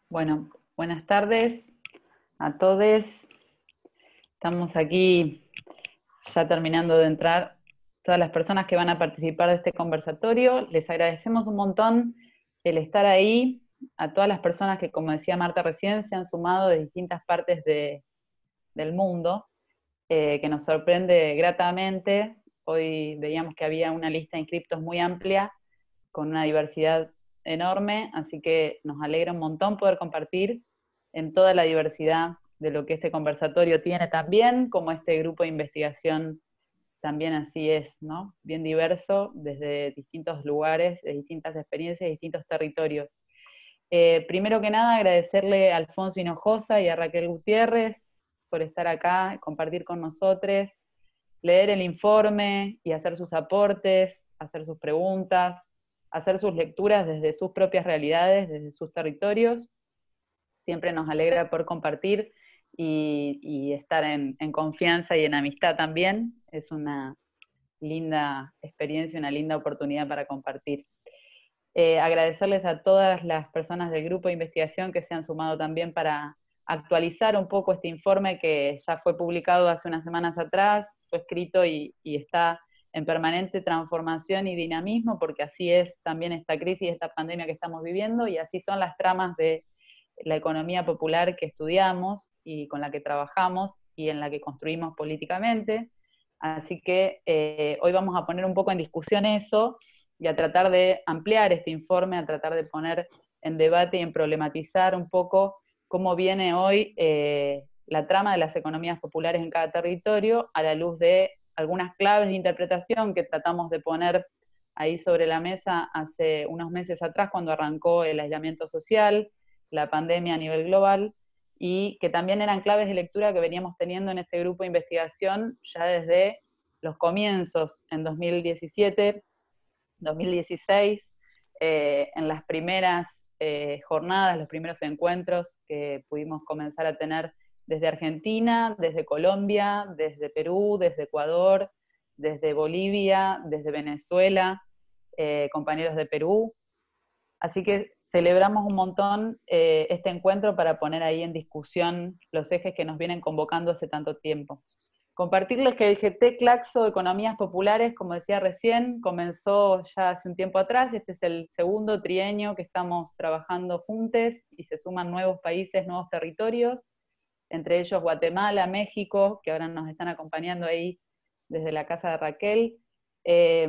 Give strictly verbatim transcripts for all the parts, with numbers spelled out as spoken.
Bueno, buenas tardes a todos. Estamos aquí ya terminando de entrar todas las personas que van a participar de este conversatorio. Les agradecemos un montón el estar ahí, a todas las personas que, como decía Marta recién, se han sumado de distintas partes de, del mundo, eh, que nos sorprende gratamente. Hoy veíamos que había una lista de inscriptos muy amplia, con una diversidad enorme, así que nos alegra un montón poder compartir en toda la diversidad de lo que este conversatorio tiene también, como este grupo de investigación también así es, ¿no? Bien diverso, desde distintos lugares, de distintas experiencias, distintos territorios. Eh, primero que nada, agradecerle a Alfonso Hinojosa y a Raquel Gutiérrez por estar acá, compartir con nosotros, leer el informe y hacer sus aportes, hacer sus preguntas, hacer sus lecturas desde sus propias realidades, desde sus territorios. Siempre nos alegra poder compartir y, y estar en, en confianza y en amistad también. Es una linda experiencia, una linda oportunidad para compartir. Eh, agradecerles a todas las personas del grupo de investigación que se han sumado también para actualizar un poco este informe que ya fue publicado hace unas semanas atrás, fue escrito y, y está en permanente transformación y dinamismo, porque así es también esta crisis, esta pandemia que estamos viviendo, y así son las tramas de la economía popular que estudiamos y con la que trabajamos y en la que construimos políticamente. Así que eh, hoy vamos a poner un poco en discusión eso y a tratar de ampliar este informe, a tratar de poner en debate y en problematizar un poco cómo viene hoy eh, la trama de las economías populares en cada territorio a la luz de algunas claves de interpretación que tratamos de poner ahí sobre la mesa hace unos meses atrás cuando arrancó el aislamiento social, la pandemia a nivel global, y que también eran claves de lectura que veníamos teniendo en este grupo de investigación ya desde los comienzos en dos mil diecisiete, dos mil dieciséis, eh, en las primeras eh, jornadas, los primeros encuentros que pudimos comenzar a tener desde Argentina, desde Colombia, desde Perú, desde Ecuador, desde Bolivia, desde Venezuela, eh, compañeros de Perú. Así que celebramos un montón eh, este encuentro para poner ahí en discusión los ejes que nos vienen convocando hace tanto tiempo. Compartirles que el G T Claxo Economías Populares, como decía recién, comenzó ya hace un tiempo atrás. Este es el segundo trienio que estamos trabajando juntos y se suman nuevos países, nuevos territorios, entre ellos Guatemala, México, que ahora nos están acompañando ahí desde la casa de Raquel. Eh,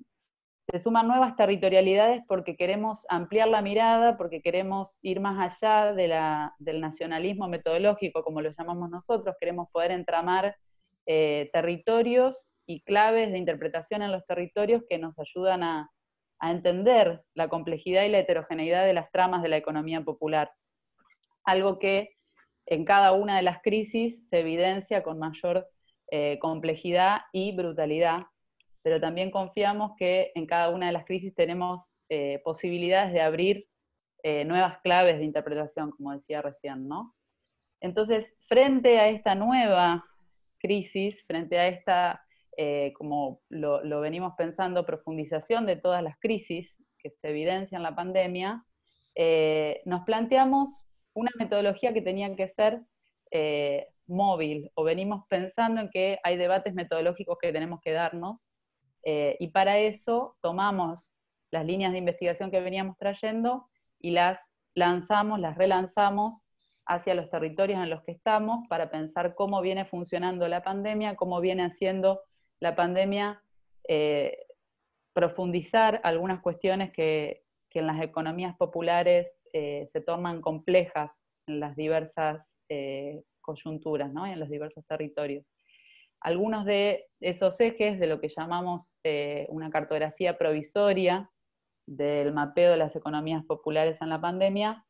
se suman nuevas territorialidades porque queremos ampliar la mirada, porque queremos ir más allá de la, del nacionalismo metodológico, como lo llamamos nosotros, queremos poder entramar eh, territorios y claves de interpretación en los territorios que nos ayudan a, a entender la complejidad y la heterogeneidad de las tramas de la economía popular. Algo que en cada una de las crisis se evidencia con mayor eh, complejidad y brutalidad, pero también confiamos que en cada una de las crisis tenemos eh, posibilidades de abrir eh, nuevas claves de interpretación, como decía recién, ¿no? Entonces, frente a esta nueva crisis, frente a esta, eh, como lo, lo venimos pensando, profundización de todas las crisis que se evidencian en la pandemia, eh, nos planteamos una metodología que tenía que ser eh, móvil, o venimos pensando en que hay debates metodológicos que tenemos que darnos, eh, y para eso tomamos las líneas de investigación que veníamos trayendo y las lanzamos, las relanzamos hacia los territorios en los que estamos para pensar cómo viene funcionando la pandemia, cómo viene haciendo la pandemia eh, profundizar algunas cuestiones que, que, en las economías populares eh, se tornan complejas en las diversas eh, coyunturas, ¿no? Y en los diversos territorios. Algunos de esos ejes de lo que llamamos eh, una cartografía provisoria del mapeo de las economías populares en la pandemia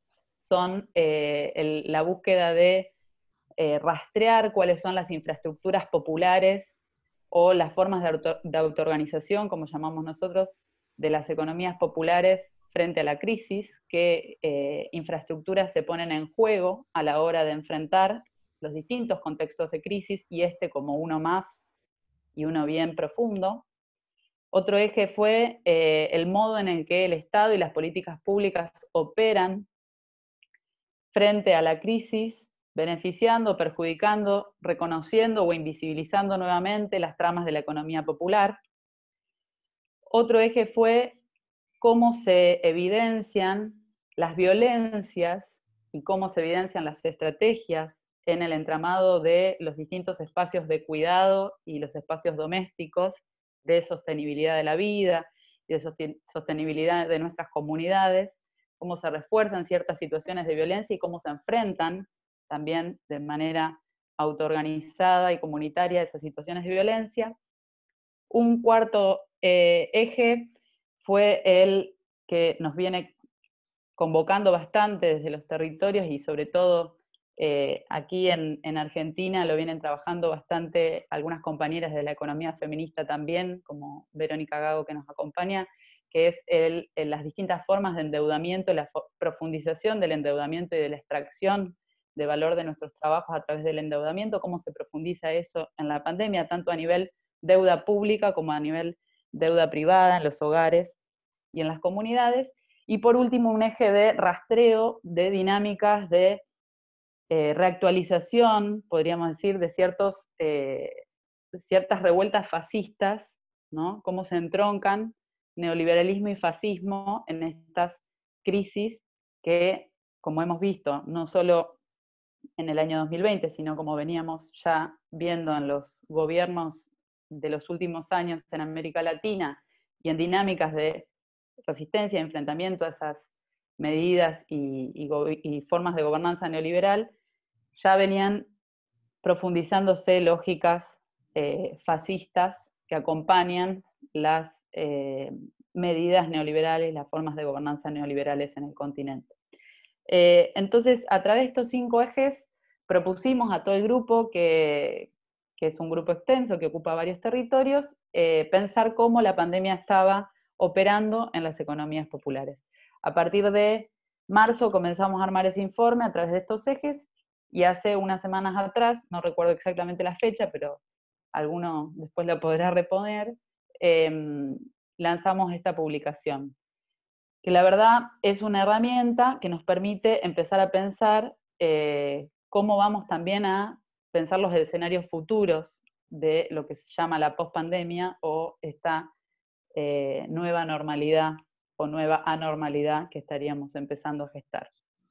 son eh, el, la búsqueda de eh, rastrear cuáles son las infraestructuras populares o las formas de, auto, de autoorganización, como llamamos nosotros, de las economías populares frente a la crisis, qué eh, infraestructuras se ponen en juego a la hora de enfrentar los distintos contextos de crisis, y este como uno más y uno bien profundo. Otro eje fue eh, el modo en el que el Estado y las políticas públicas operan frente a la crisis, beneficiando, perjudicando, reconociendo o invisibilizando nuevamente las tramas de la economía popular. Otro eje fue cómo se evidencian las violencias y cómo se evidencian las estrategias en el entramado de los distintos espacios de cuidado y los espacios domésticos de sostenibilidad de la vida y de sostenibilidad de nuestras comunidades, cómo se refuerzan ciertas situaciones de violencia y cómo se enfrentan también de manera autoorganizada y comunitaria esas situaciones de violencia. Un cuarto eh, eje fue el que nos viene convocando bastante desde los territorios y sobre todo eh, aquí en, en Argentina lo vienen trabajando bastante algunas compañeras de la economía feminista también, como Verónica Gago que nos acompaña, que es el, el, las distintas formas de endeudamiento, la profundización del endeudamiento y de la extracción de valor de nuestros trabajos a través del endeudamiento, cómo se profundiza eso en la pandemia, tanto a nivel deuda pública como a nivel deuda privada en los hogares y en las comunidades. Y por último, un eje de rastreo de dinámicas de eh, reactualización, podríamos decir, de ciertos, eh, ciertas revueltas fascistas, ¿no? Cómo se entroncan neoliberalismo y fascismo en estas crisis que, como hemos visto, no solo en el año dos mil veinte, sino como veníamos ya viendo en los gobiernos de los últimos años en América Latina y en dinámicas de resistencia y enfrentamiento a esas medidas y, y, y formas de gobernanza neoliberal, ya venían profundizándose lógicas eh, fascistas que acompañan las eh, medidas neoliberales, las formas de gobernanza neoliberales en el continente. Eh, entonces, a través de estos cinco ejes, propusimos a todo el grupo, que, que es un grupo extenso, que ocupa varios territorios, eh, pensar cómo la pandemia estaba operando en las economías populares. A partir de marzo comenzamos a armar ese informe a través de estos ejes, y hace unas semanas atrás, no recuerdo exactamente la fecha, pero alguno después lo podrá reponer, eh, lanzamos esta publicación, que la verdad es una herramienta que nos permite empezar a pensar eh, cómo vamos también a pensar los escenarios futuros de lo que se llama la pospandemia o esta eh, nueva normalidad o nueva anormalidad que estaríamos empezando a gestar.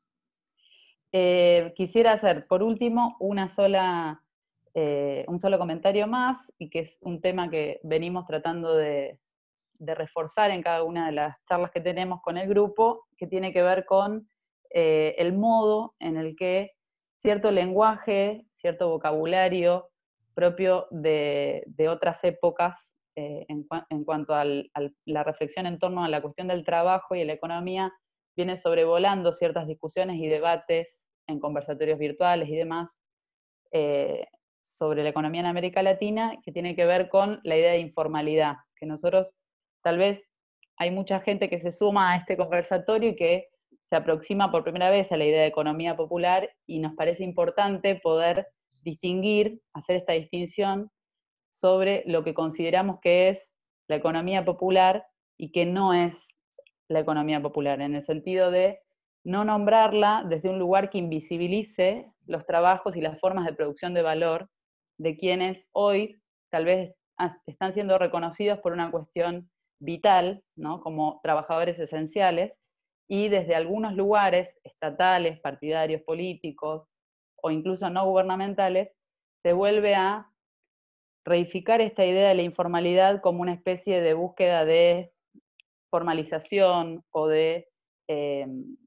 Eh, quisiera hacer, por último, una sola, eh, un solo comentario más, y que es un tema que venimos tratando de, de reforzar en cada una de las charlas que tenemos con el grupo, que tiene que ver con eh, el modo en el que cierto lenguaje, cierto vocabulario propio de, de otras épocas eh, en, en cuanto a la reflexión en torno a la cuestión del trabajo y la economía, viene sobrevolando ciertas discusiones y debates en conversatorios virtuales y demás, eh, sobre la economía en América Latina, que tiene que ver con la idea de informalidad, que nosotros tal vez hay mucha gente que se suma a este conversatorio y que se aproxima por primera vez a la idea de economía popular, y nos parece importante poder distinguir, hacer esta distinción sobre lo que consideramos que es la economía popular y que no es la economía popular, en el sentido de no nombrarla desde un lugar que invisibilice los trabajos y las formas de producción de valor de quienes hoy tal vez están siendo reconocidos por una cuestión vital, ¿no? Como trabajadores esenciales, y desde algunos lugares estatales, partidarios, políticos o incluso no gubernamentales, se vuelve a reificar esta idea de la informalidad como una especie de búsqueda de formalización o de, eh,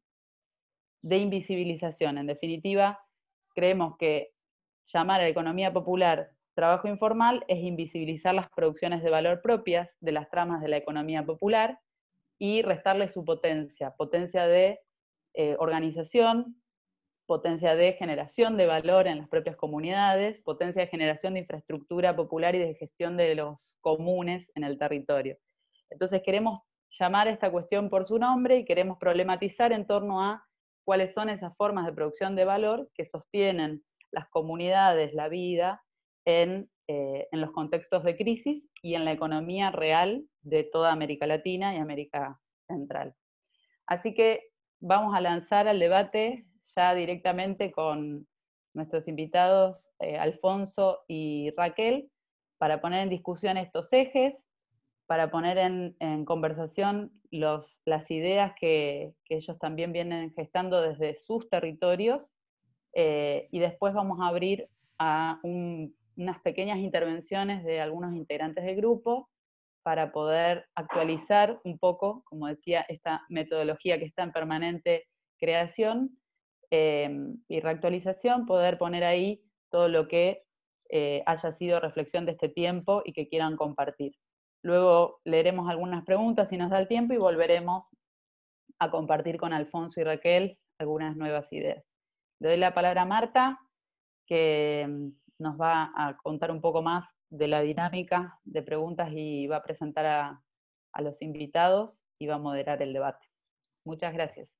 de invisibilización. En definitiva, creemos que llamar a la economía popular trabajo informal es invisibilizar las producciones de valor propias de las tramas de la economía popular y restarle su potencia, potencia de eh, organización, potencia de generación de valor en las propias comunidades, potencia de generación de infraestructura popular y de gestión de los comunes en el territorio. Entonces queremos llamar a esta cuestión por su nombre y queremos problematizar en torno a cuáles son esas formas de producción de valor que sostienen las comunidades, la vida, en, eh, en los contextos de crisis y en la economía real de toda América Latina y América Central. Así que vamos a lanzar al debate, ya directamente con nuestros invitados eh, Alfonso y Raquel para poner en discusión estos ejes, para poner en, en conversación los, las ideas que, que ellos también vienen gestando desde sus territorios, eh, y después vamos a abrir a un, unas pequeñas intervenciones de algunos integrantes del grupo para poder actualizar un poco, como decía, esta metodología que está en permanente creación eh, y reactualización, poder poner ahí todo lo que eh, haya sido reflexión de este tiempo y que quieran compartir. Luego leeremos algunas preguntas si nos da el tiempo y volveremos a compartir con Alfonso y Raquel algunas nuevas ideas. Le doy la palabra a Marta, que nos va a contar un poco más de la dinámica de preguntas y va a presentar a, a los invitados y va a moderar el debate. Muchas gracias.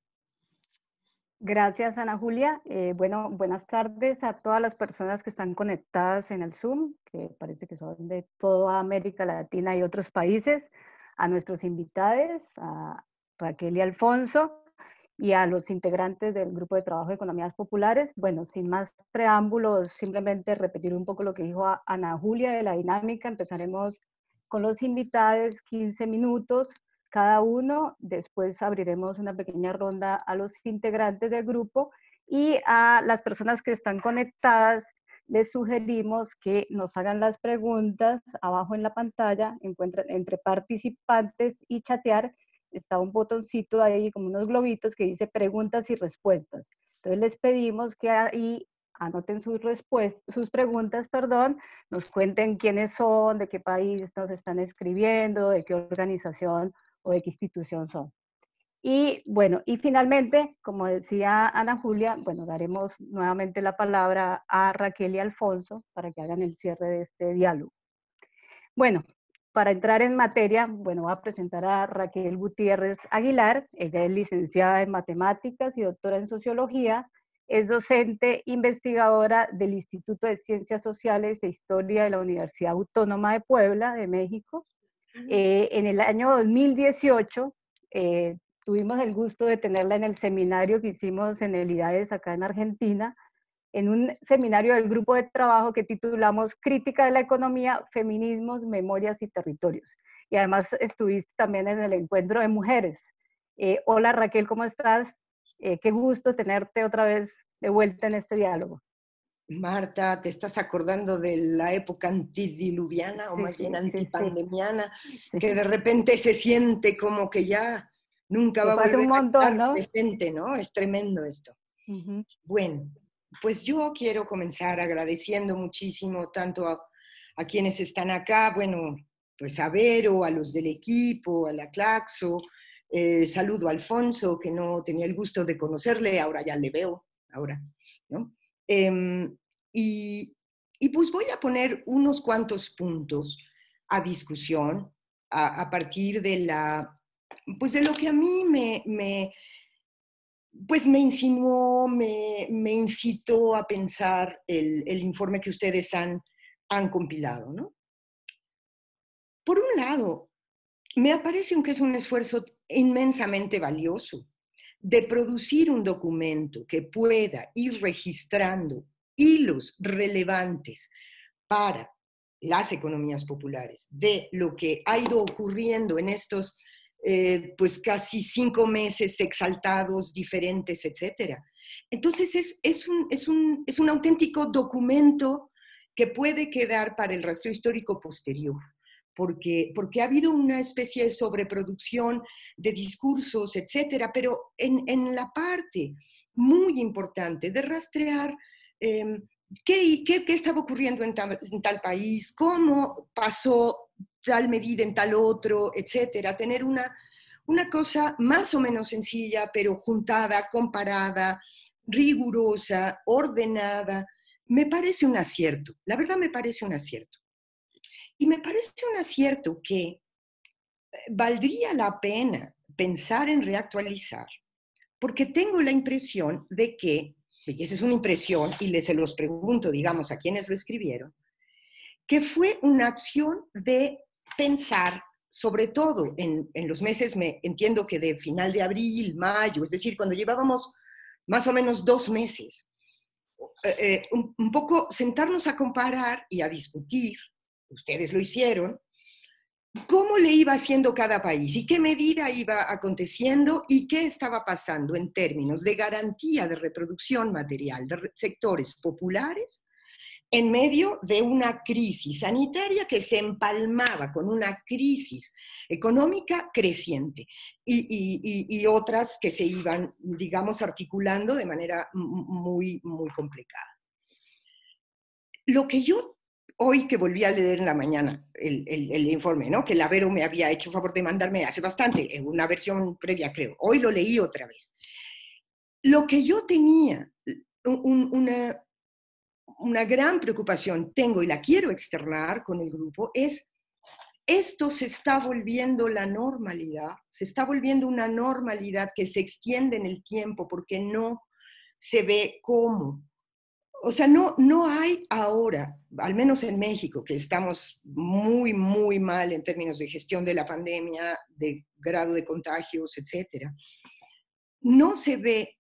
Gracias, Ana Julia. Eh, bueno, buenas tardes a todas las personas que están conectadas en el Zoom, que parece que son de toda América Latina y otros países, a nuestros invitados, a Raquel y Alfonso, y a los integrantes del Grupo de Trabajo de Economías Populares. Bueno, sin más preámbulos, simplemente repetir un poco lo que dijo Ana Julia de la dinámica. Empezaremos con los invitados, quince minutos cada uno, después abriremos una pequeña ronda a los integrantes del grupo y a las personas que están conectadas les sugerimos que nos hagan las preguntas abajo en la pantalla, encuentran entre participantes y chatear, está un botoncito ahí como unos globitos que dice preguntas y respuestas. Entonces les pedimos que ahí anoten sus respuestas, sus preguntas, perdón, nos cuenten quiénes son, de qué país nos están escribiendo, de qué organización o de qué institución son. Y bueno, y finalmente, como decía Ana Julia, bueno, daremos nuevamente la palabra a Raquel y Alfonso para que hagan el cierre de este diálogo. Bueno, para entrar en materia, bueno, voy a presentar a Raquel Gutiérrez Aguilar. Ella es licenciada en Matemáticas y doctora en Sociología. Es docente investigadora del Instituto de Ciencias Sociales e Historia de la Universidad Autónoma de Puebla, de México. Eh, en el año dos mil dieciocho eh, tuvimos el gusto de tenerla en el seminario que hicimos en el IDAES acá en Argentina, en un seminario del grupo de trabajo que titulamos Crítica de la Economía, Feminismos, Memorias y Territorios. Y además estuviste también en el encuentro de mujeres. Eh, hola Raquel, ¿cómo estás? Eh, qué gusto tenerte otra vez de vuelta en este diálogo. Marta, ¿te estás acordando de la época antidiluviana, o sí, más bien sí, antipandemiana, sí. que de repente se siente como que ya nunca que va a volver un montón, a estar ¿no? presente, ¿no? Es tremendo esto. Uh-huh. Bueno, pues yo quiero comenzar agradeciendo muchísimo tanto a, a quienes están acá, bueno, pues a Vero, a los del equipo, a la Claxo, eh, saludo a Alfonso, que no tenía el gusto de conocerle, ahora ya le veo, ahora, ¿no? Eh, y, y pues voy a poner unos cuantos puntos a discusión a, a partir de la, pues de lo que a mí me, me pues me insinuó, me, me incitó a pensar el, el informe que ustedes han, han compilado, ¿no? Por un lado, me parece que es un esfuerzo inmensamente valioso de producir un documento que pueda ir registrando hilos relevantes para las economías populares de lo que ha ido ocurriendo en estos eh, pues casi cinco meses exaltados, diferentes, etcétera. Entonces es, es, un, es, un, es un auténtico documento que puede quedar para el rastro histórico posterior. Porque, porque ha habido una especie de sobreproducción de discursos, etcétera, pero en, en la parte muy importante de rastrear eh, qué, qué, qué estaba ocurriendo en tal, en tal país, cómo pasó tal medida en tal otro, etcétera, tener una, una cosa más o menos sencilla, pero juntada, comparada, rigurosa, ordenada, me parece un acierto, la verdad me parece un acierto. Y me parece un acierto que valdría la pena pensar en reactualizar, porque tengo la impresión de que, y esa es una impresión, y les se los pregunto, digamos, a quienes lo escribieron, que fue una acción de pensar, sobre todo en, en los meses, me entiendo que de final de abril, mayo, es decir, cuando llevábamos más o menos dos meses. Eh, eh, un, un poco sentarnos a comparar y a discutir, ustedes lo hicieron, cómo le iba haciendo cada país y qué medida iba aconteciendo y qué estaba pasando en términos de garantía de reproducción material de sectores populares en medio de una crisis sanitaria que se empalmaba con una crisis económica creciente y, y, y, y otras que se iban, digamos, articulando de manera muy, muy complicada. Lo que yo, hoy que volví a leer en la mañana el, el, el informe, ¿no? que la Vero me había hecho favor de mandarme hace bastante, en una versión previa creo, hoy lo leí otra vez. Lo que yo tenía, un, una... una gran preocupación tengo y la quiero externar con el grupo es, esto se está volviendo la normalidad, se está volviendo una normalidad que se extiende en el tiempo porque no se ve cómo. O sea, no, no hay ahora, al menos en México, que estamos muy, muy mal en términos de gestión de la pandemia, de grado de contagios, etcétera, no se ve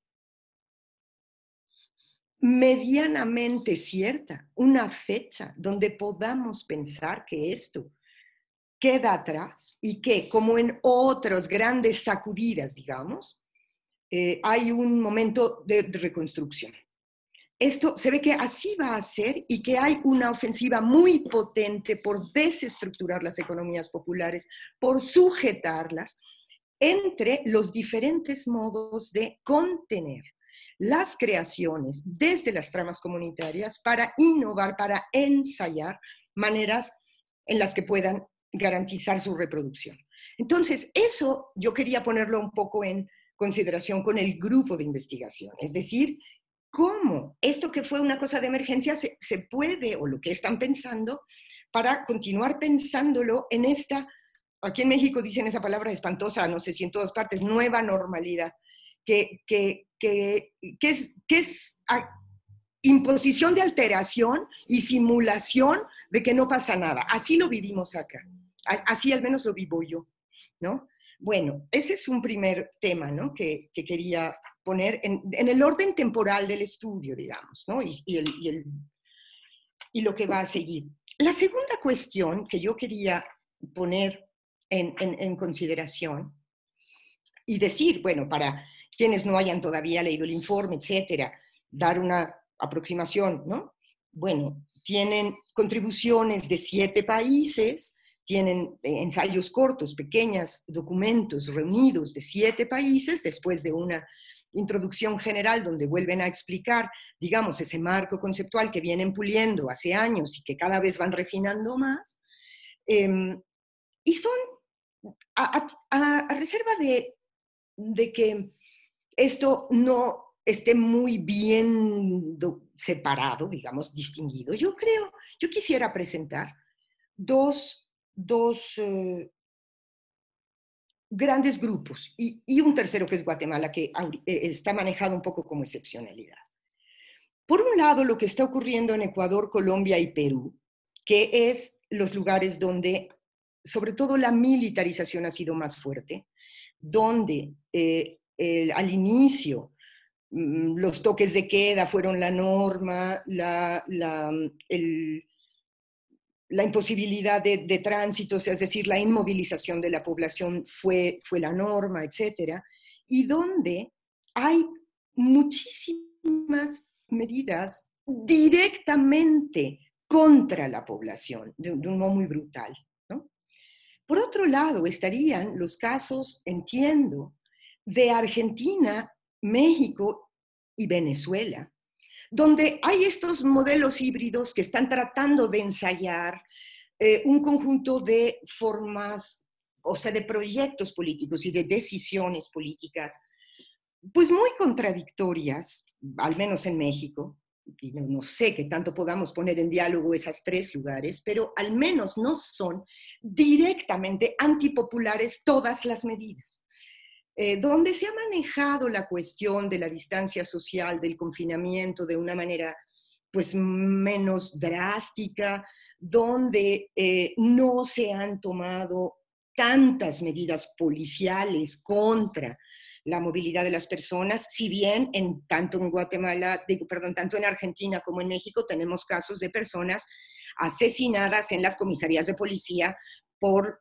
medianamente cierta, una fecha donde podamos pensar que esto queda atrás y que, como en otras grandes sacudidas, digamos, eh, hay un momento de, de reconstrucción. Esto se ve que así va a ser y que hay una ofensiva muy potente por desestructurar las economías populares, por sujetarlas entre los diferentes modos de contener las creaciones desde las tramas comunitarias para innovar, para ensayar maneras en las que puedan garantizar su reproducción. Entonces, eso yo quería ponerlo un poco en consideración con el grupo de investigación, es decir, cómo esto que fue una cosa de emergencia se, se puede, o lo que están pensando, para continuar pensándolo en esta, aquí en México dicen esa palabra espantosa, no sé si en todas partes, nueva normalidad, que, que, que, que es, que es a, imposición de alteración y simulación de que no pasa nada. Así lo vivimos acá, así al menos lo vivo yo, ¿no? Bueno, ese es un primer tema, ¿no? que, que quería poner en, en el orden temporal del estudio, digamos, ¿no? y, y, el, y, el, y lo que va a seguir. La segunda cuestión que yo quería poner en, en, en consideración y decir, bueno, para quienes no hayan todavía leído el informe, etcétera, dar una aproximación, ¿no? Bueno, tienen contribuciones de siete países, tienen ensayos cortos, pequeños documentos reunidos de siete países, después de una introducción general donde vuelven a explicar, digamos, ese marco conceptual que vienen puliendo hace años y que cada vez van refinando más. Eh, y son, a, a, a reserva de, de que esto no esté muy bien do, separado, digamos, distinguido, yo creo, yo quisiera presentar dos, dos eh, grandes grupos y, y un tercero que es Guatemala, que eh, está manejado un poco como excepcionalidad. Por un lado, lo que está ocurriendo en Ecuador, Colombia y Perú, que es los lugares donde, sobre todo, la militarización ha sido más fuerte, donde eh, el, al inicio mmm, los toques de queda fueron la norma, la, la, el, la imposibilidad de, de tránsito, es decir, la inmovilización de la población fue, fue la norma, etcétera, y donde hay muchísimas medidas directamente contra la población, de, de un modo muy brutal, ¿no? Por otro lado, estarían los casos, entiendo, de Argentina, México y Venezuela, donde hay estos modelos híbridos que están tratando de ensayar eh, un conjunto de formas, o sea, de proyectos políticos y de decisiones políticas, pues muy contradictorias, al menos en México, y no, no sé qué tanto podamos poner en diálogo esos tres lugares, pero al menos no son directamente antipopulares todas las medidas. Eh, donde se ha manejado la cuestión de la distancia social, del confinamiento de una manera pues menos drástica, donde eh, no se han tomado tantas medidas policiales contra la movilidad de las personas, si bien en, tanto en Guatemala, digo, perdón, tanto en Argentina como en México tenemos casos de personas asesinadas en las comisarías de policía por,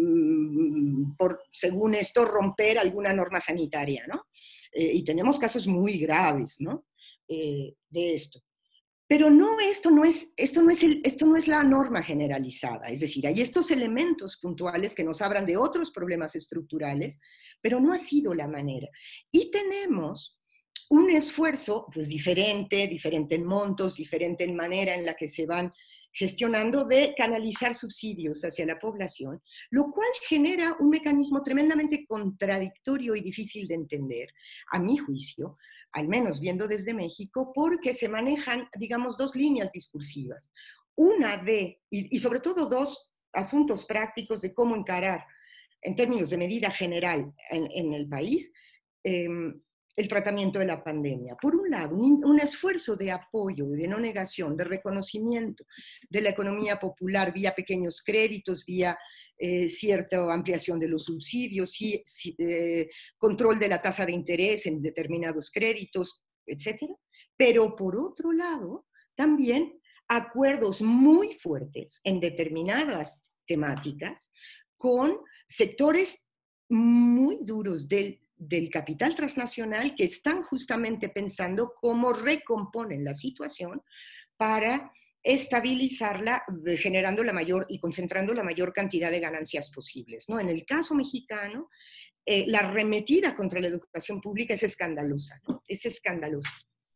mm, por según esto, romper alguna norma sanitaria, ¿no? Eh, y tenemos casos muy graves, ¿no? Eh, de esto. Pero no, esto no, es, esto, no es el, esto no es la norma generalizada, es decir, hay estos elementos puntuales que nos hablan de otros problemas estructurales, pero no ha sido la manera. Y tenemos un esfuerzo pues, diferente, diferente en montos, diferente en manera en la que se van gestionando de canalizar subsidios hacia la población, lo cual genera un mecanismo tremendamente contradictorio y difícil de entender, a mi juicio, al menos viendo desde México, porque se manejan, digamos, dos líneas discursivas. Una de, y, y sobre todo dos asuntos prácticos de cómo encarar, en términos de medida general en, en el país, eh, el tratamiento de la pandemia. Por un lado, un, un esfuerzo de apoyo, de no negación, de reconocimiento de la economía popular vía pequeños créditos, vía eh, cierta ampliación de los subsidios, sí, sí, eh, control de la tasa de interés en determinados créditos, etcétera. Pero por otro lado, también acuerdos muy fuertes en determinadas temáticas con sectores muy duros del del capital transnacional que están justamente pensando cómo recomponen la situación para estabilizarla, generando la mayor y concentrando la mayor cantidad de ganancias posibles, ¿no? En el caso mexicano, eh, la arremetida contra la educación pública es escandalosa, ¿no? Es escandalosa.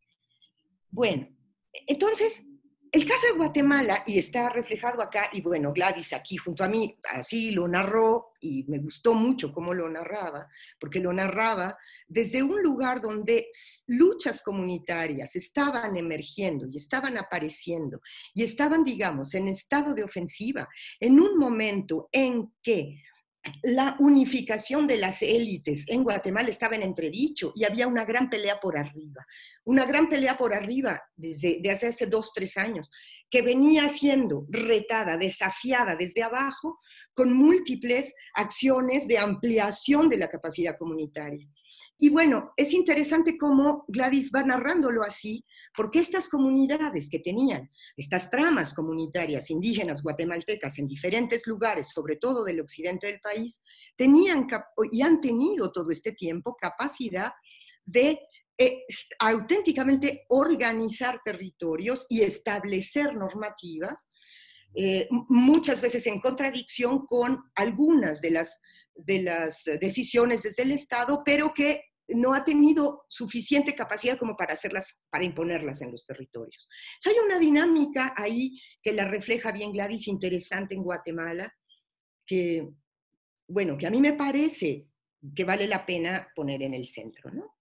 Bueno, entonces, el caso de Guatemala, y está reflejado acá, y bueno, Gladys aquí junto a mí, así lo narró, y me gustó mucho cómo lo narraba, porque lo narraba desde un lugar donde luchas comunitarias estaban emergiendo y estaban apareciendo, y estaban, digamos, en estado de ofensiva, en un momento en que la unificación de las élites en Guatemala estaba en entredicho y había una gran pelea por arriba, una gran pelea por arriba desde, desde hace dos, tres años, que venía siendo retada, desafiada desde abajo con múltiples acciones de ampliación de la capacidad comunitaria. Y bueno, es interesante cómo Gladys va narrándolo así, porque estas comunidades que tenían estas tramas comunitarias indígenas guatemaltecas en diferentes lugares, sobre todo del occidente del país, tenían y han tenido todo este tiempo capacidad de eh, auténticamente organizar territorios y establecer normativas, eh, muchas veces en contradicción con algunas de las, de las decisiones desde el Estado, pero que no ha tenido suficiente capacidad como para hacerlas, para imponerlas en los territorios. O sea, hay una dinámica ahí que la refleja bien Gladys, interesante en Guatemala, que, bueno, que a mí me parece que vale la pena poner en el centro, ¿no?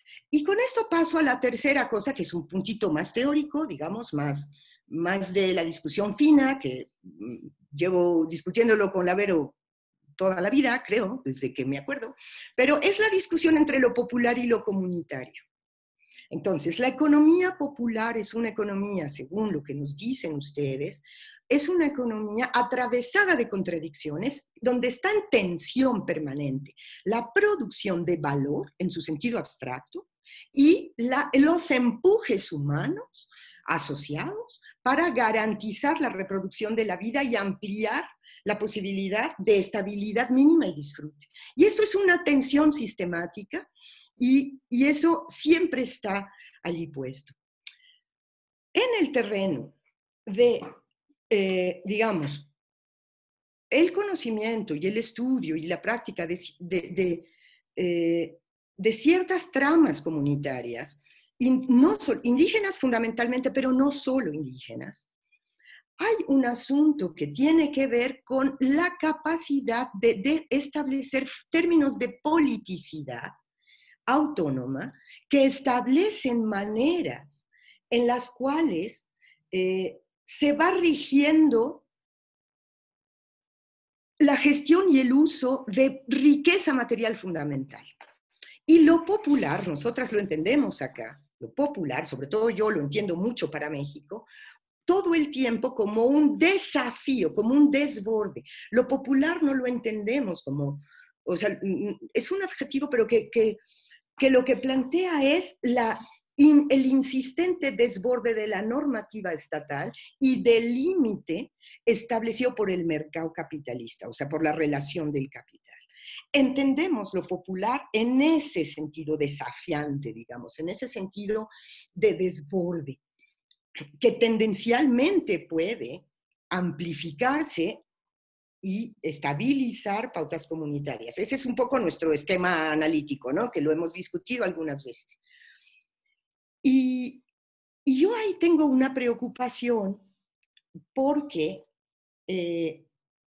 Y con esto paso a la tercera cosa, que es un puntito más teórico, digamos, más, más de la discusión fina, que mm, llevo discutiéndolo con la Vero toda la vida, creo, desde que me acuerdo, pero es la discusión entre lo popular y lo comunitario. Entonces, la economía popular es una economía, según lo que nos dicen ustedes, es una economía atravesada de contradicciones, donde está en tensión permanente la producción de valor en su sentido abstracto y la, los empujes humanos asociados para garantizar la reproducción de la vida y ampliar la posibilidad de estabilidad mínima y disfrute. Y eso es una tensión sistemática y, y eso siempre está allí puesto. En el terreno de, eh, digamos, el conocimiento y el estudio y la práctica de, de, de, eh, de ciertas tramas comunitarias, no solo, indígenas fundamentalmente, pero no solo indígenas, hay un asunto que tiene que ver con la capacidad de, de establecer términos de politicidad autónoma que establecen maneras en las cuales eh, se va rigiendo la gestión y el uso de riqueza material fundamental. Y lo popular, nosotras lo entendemos acá, lo popular, sobre todo yo lo entiendo mucho para México, todo el tiempo como un desafío, como un desborde. Lo popular no lo entendemos como o sea, es un adjetivo, pero que, que, que lo que plantea es la, in, el insistente desborde de la normativa estatal y del límite establecido por el mercado capitalista, o sea, por la relación del capital. Entendemos lo popular en ese sentido desafiante, digamos, en ese sentido de desborde, que tendencialmente puede amplificarse y estabilizar pautas comunitarias. Ese es un poco nuestro esquema analítico, ¿no? Que lo hemos discutido algunas veces. Y, y yo ahí tengo una preocupación porque, eh,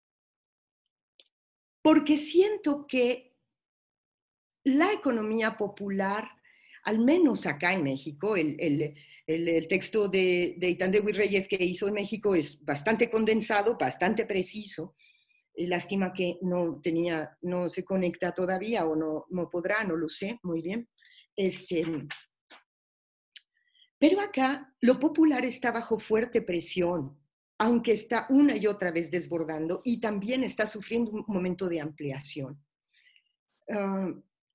porque siento que la economía popular, al menos acá en México, el, el, el, el texto de, de Itandegui Reyes que hizo en México es bastante condensado, bastante preciso. Lástima que no tenía, no se conecta todavía o no, no podrá, no lo sé muy bien. Este, pero acá lo popular está bajo fuerte presión, aunque está una y otra vez desbordando y también está sufriendo un momento de ampliación. Uh,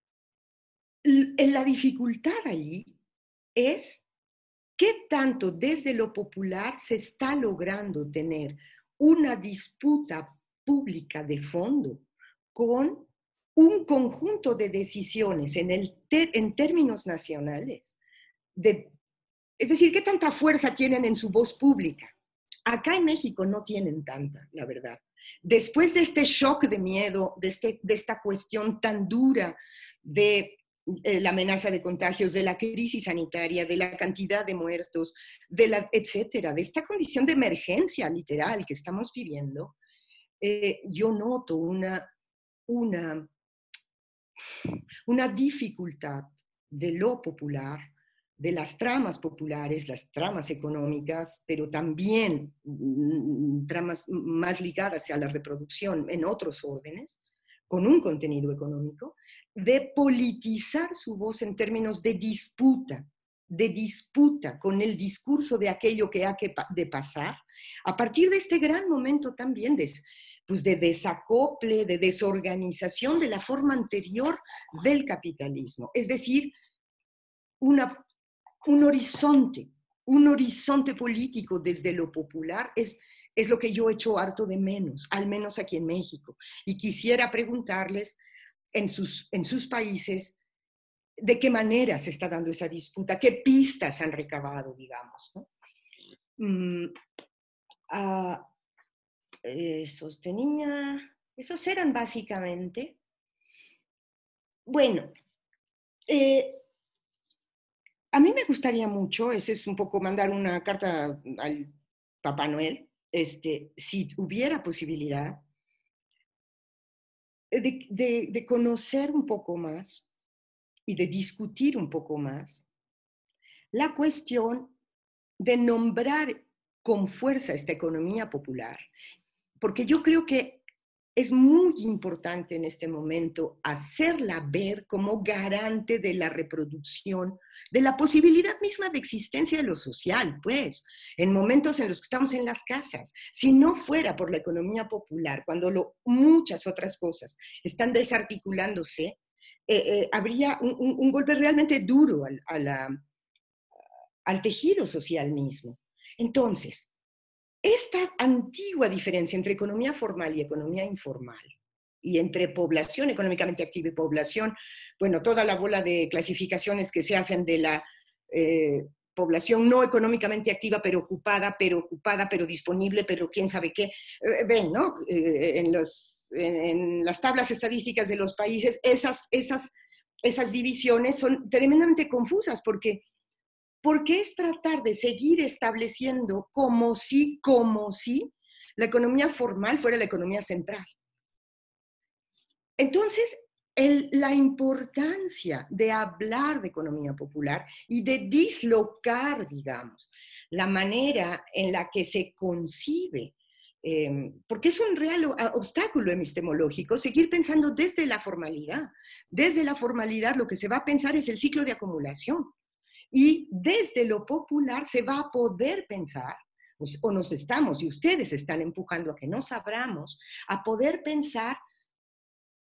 la dificultad allí es qué tanto desde lo popular se está logrando tener una disputa pública de fondo con un conjunto de decisiones en, el te, en términos nacionales. De, es decir, ¿qué tanta fuerza tienen en su voz pública? Acá en México no tienen tanta, la verdad. Después de este shock de miedo, de, este, de esta cuestión tan dura de eh, la amenaza de contagios, de la crisis sanitaria, de la cantidad de muertos, de la, etcétera, de esta condición de emergencia literal que estamos viviendo, eh, yo noto una, una, una dificultad de lo popular, de las tramas populares, las tramas económicas, pero también mm, tramas más ligadas a la reproducción en otros órdenes, con un contenido económico, de politizar su voz en términos de disputa, de disputa con el discurso de aquello que ha que pa de pasar, a partir de este gran momento también de, pues de desacople, de desorganización de la forma anterior del capitalismo. Es decir, una, un horizonte, un horizonte político desde lo popular es, es lo que yo echo harto de menos, al menos aquí en México. Y quisiera preguntarles en sus, en sus países de qué manera se está dando esa disputa, qué pistas han recabado, digamos, ¿no? Mm, uh, esos tenía, esos eran básicamente. Bueno, eh, a mí me gustaría mucho, ese es un poco mandar una carta al Papá Noel, este, si hubiera posibilidad de, de, de conocer un poco más y de discutir un poco más la cuestión de nombrar con fuerza esta economía popular, porque yo creo que es muy importante en este momento hacerla ver como garante de la reproducción, de la posibilidad misma de existencia de lo social, pues, en momentos en los que estamos en las casas. Si no fuera por la economía popular, cuando lo, muchas otras cosas están desarticulándose, eh, eh, habría un, un, un golpe realmente duro al, a la, al tejido social mismo. Entonces, esta antigua diferencia entre economía formal y economía informal, y entre población económicamente activa y población, bueno, toda la bola de clasificaciones que se hacen de la eh, población no económicamente activa, pero ocupada, pero ocupada, pero disponible, pero quién sabe qué, eh, ven, ¿no? Eh, en, los, en, en las tablas estadísticas de los países, esas, esas, esas divisiones son tremendamente confusas, porque porque es tratar de seguir estableciendo como si, como si la economía formal fuera la economía central. Entonces, el, la importancia de hablar de economía popular y de dislocar, digamos, la manera en la que se concibe, eh, porque es un real obstáculo epistemológico seguir pensando desde la formalidad. Desde la formalidad lo que se va a pensar es el ciclo de acumulación. Y desde lo popular se va a poder pensar, o nos estamos, y ustedes están empujando a que nos abramos, a poder pensar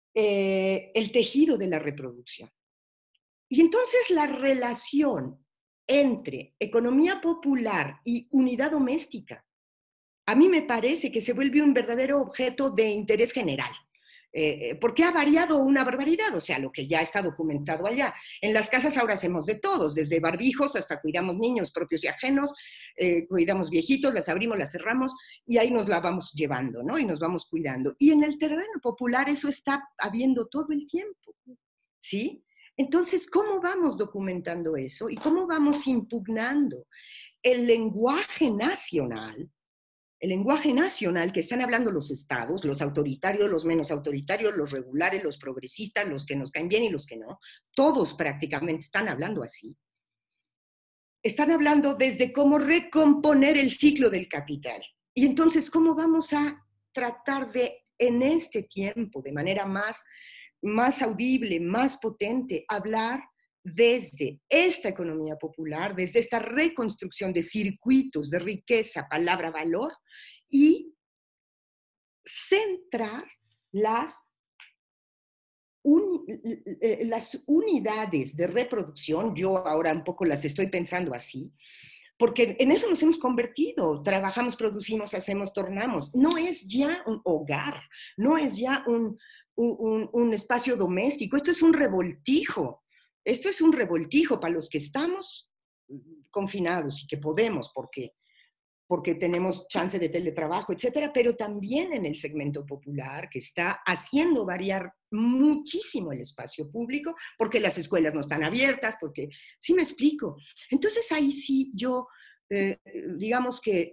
eh, el tejido de la reproducción. Y entonces la relación entre economía popular y unidad doméstica, a mí me parece que se vuelve un verdadero objeto de interés general. Eh, porque ha variado una barbaridad, o sea, lo que ya está documentado allá. En las casas ahora hacemos de todos, desde barbijos hasta cuidamos niños propios y ajenos, eh, cuidamos viejitos, las abrimos, las cerramos, y ahí nos la vamos llevando, ¿no? Y nos vamos cuidando. Y en el terreno popular eso está habiendo todo el tiempo, ¿sí? Entonces, ¿cómo vamos documentando eso? ¿Y cómo vamos impugnando el lenguaje nacional? El lenguaje nacional que están hablando los estados, los autoritarios, los menos autoritarios, los regulares, los progresistas, los que nos caen bien y los que no, todos prácticamente están hablando así. Están hablando desde cómo recomponer el ciclo del capital. Y entonces, ¿cómo vamos a tratar de, en este tiempo, de manera más, más audible, más potente, hablar desde esta economía popular, desde esta reconstrucción de circuitos de riqueza, palabra, valor, y centrar las, un, las unidades de reproducción? Yo ahora un poco las estoy pensando así, porque en eso nos hemos convertido. Trabajamos, producimos, hacemos, tornamos. No es ya un hogar, no es ya un, un, un espacio doméstico, esto es un revoltijo. Esto es un revoltijo para los que estamos confinados y que podemos, porque, porque tenemos chance de teletrabajo, etcétera, pero también en el segmento popular, que está haciendo variar muchísimo el espacio público, porque las escuelas no están abiertas, porque, sí me explico. Entonces ahí sí yo, eh, digamos que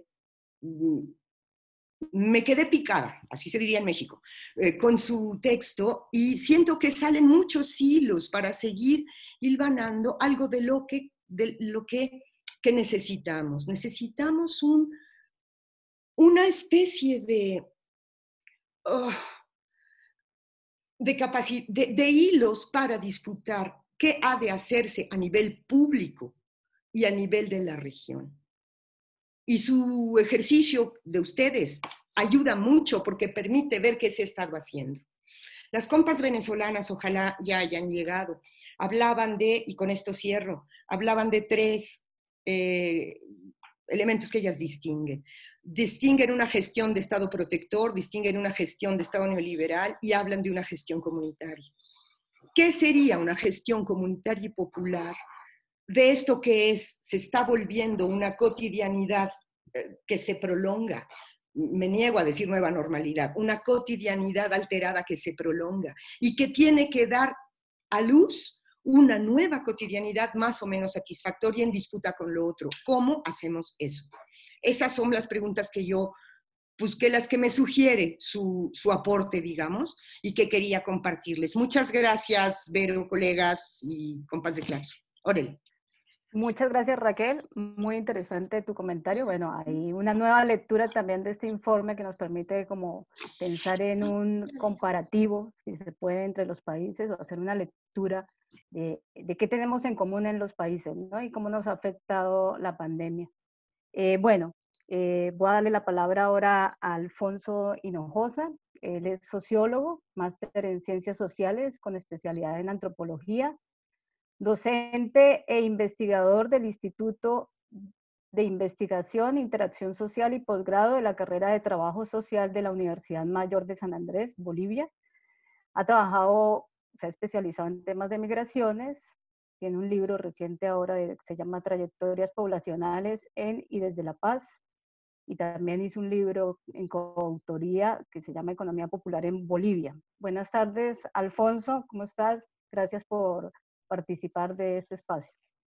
me quedé picada, así se diría en México, eh, con su texto, y siento que salen muchos hilos para seguir hilvanando algo de lo que, de lo que, que necesitamos. Necesitamos un, una especie de, uh, de, capacidad, de, de hilos para disputar qué ha de hacerse a nivel público y a nivel de la región. Y su ejercicio de ustedes ayuda mucho porque permite ver qué se ha estado haciendo. Las compas venezolanas, ojalá ya hayan llegado, hablaban de, y con esto cierro, hablaban de tres eh, elementos que ellas distinguen. Distinguen una gestión de Estado protector, distinguen una gestión de Estado neoliberal y hablan de una gestión comunitaria. ¿Qué sería una gestión comunitaria y popular de esto que es, se está volviendo una cotidianidad eh, que se prolonga? Me niego a decir nueva normalidad, una cotidianidad alterada que se prolonga y que tiene que dar a luz una nueva cotidianidad más o menos satisfactoria en disputa con lo otro. ¿Cómo hacemos eso? Esas son las preguntas que yo, pues que las que me sugiere su, su aporte, digamos, y que quería compartirles. Muchas gracias, Vero, colegas y compas de clase. Órale. Muchas gracias, Raquel. Muy interesante tu comentario. Bueno, hay una nueva lectura también de este informe que nos permite como pensar en un comparativo, si se puede, entre los países, o hacer una lectura de, de qué tenemos en común en los países, ¿no? Y cómo nos ha afectado la pandemia. Eh, bueno, eh, voy a darle la palabra ahora a Alfonso Hinojosa. Él es sociólogo, máster en ciencias sociales con especialidad en antropología, docente e investigador del Instituto de Investigación, Interacción Social y Posgrado de la carrera de Trabajo Social de la Universidad Mayor de San Andrés, Bolivia. Ha trabajado, se ha especializado en temas de migraciones, tiene un libro reciente ahora que se llama Trayectorias Poblacionales en y desde la Paz, y también hizo un libro en coautoría que se llama Economía Popular en Bolivia. Buenas tardes, Alfonso, ¿cómo estás? Gracias por participar de este espacio.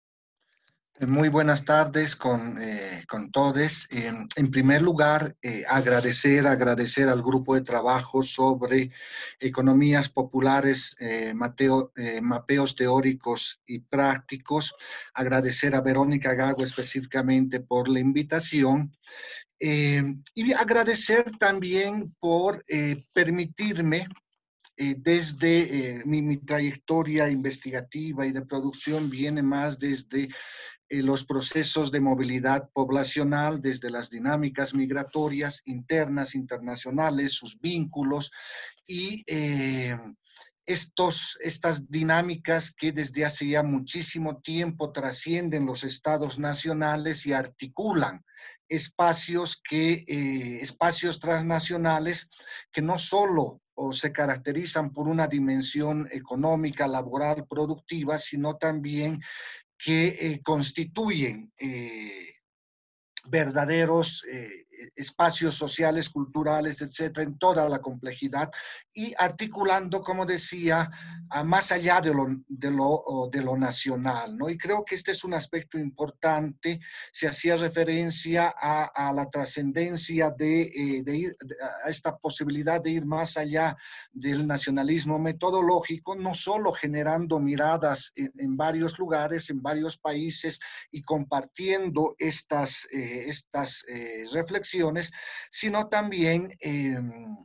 Muy buenas tardes con, eh, con todos. Eh, en primer lugar, eh, agradecer, agradecer al grupo de trabajo sobre economías populares, eh, mateo, eh, mapeos teóricos y prácticos. Agradecer a Verónica Gago específicamente por la invitación. Eh, y agradecer también por eh, permitirme Eh, desde eh, mi, mi trayectoria investigativa y de producción viene más desde eh, los procesos de movilidad poblacional, desde las dinámicas migratorias internas, internacionales, sus vínculos y, eh, estos, estas dinámicas que desde hace ya muchísimo tiempo trascienden los estados nacionales y articulan espacios, que, eh, espacios transnacionales que no solo o se caracterizan por una dimensión económica, laboral, productiva, sino también que eh, constituyen eh, verdaderos eh, espacios sociales, culturales, etcétera, en toda la complejidad y articulando, como decía, a más allá de lo, de, lo, de lo nacional, ¿no? Y creo que este es un aspecto importante. Se hacía referencia a, a la trascendencia de, eh, de ir, a esta posibilidad de ir más allá del nacionalismo metodológico, no solo generando miradas en, en varios lugares, en varios países y compartiendo estas eh, estas eh, reflexiones, sino también eh,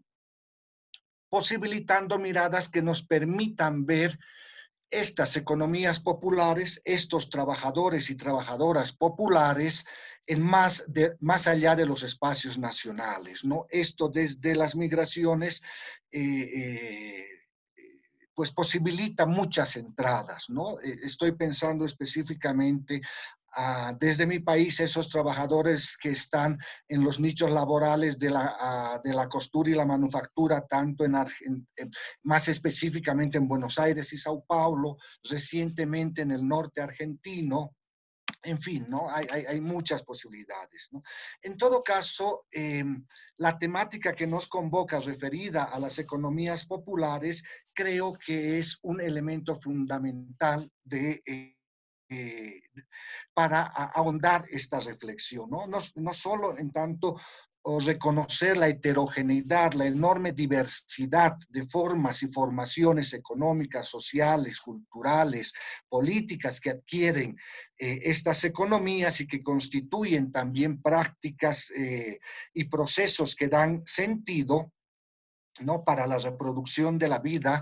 posibilitando miradas que nos permitan ver estas economías populares, estos trabajadores y trabajadoras populares, en más, de, más allá de los espacios nacionales, ¿no? Esto desde las migraciones, eh, eh, pues posibilita muchas entradas, ¿no? Estoy pensando específicamente uh, desde mi país, esos trabajadores que están en los nichos laborales de la, uh, de la costura y la manufactura, tanto en, Argent en más específicamente en Buenos Aires y Sao Paulo, recientemente en el norte argentino. En fin, ¿no? Hay, hay, hay muchas posibilidades, ¿no? En todo caso, eh, la temática que nos convoca referida a las economías populares, creo que es un elemento fundamental de, eh, eh, para ahondar esta reflexión, ¿no? No, no solo en tanto o reconocer la heterogeneidad, la enorme diversidad de formas y formaciones económicas, sociales, culturales, políticas que adquieren eh, estas economías y que constituyen también prácticas eh, y procesos que dan sentido, ¿no?, para la reproducción de la vida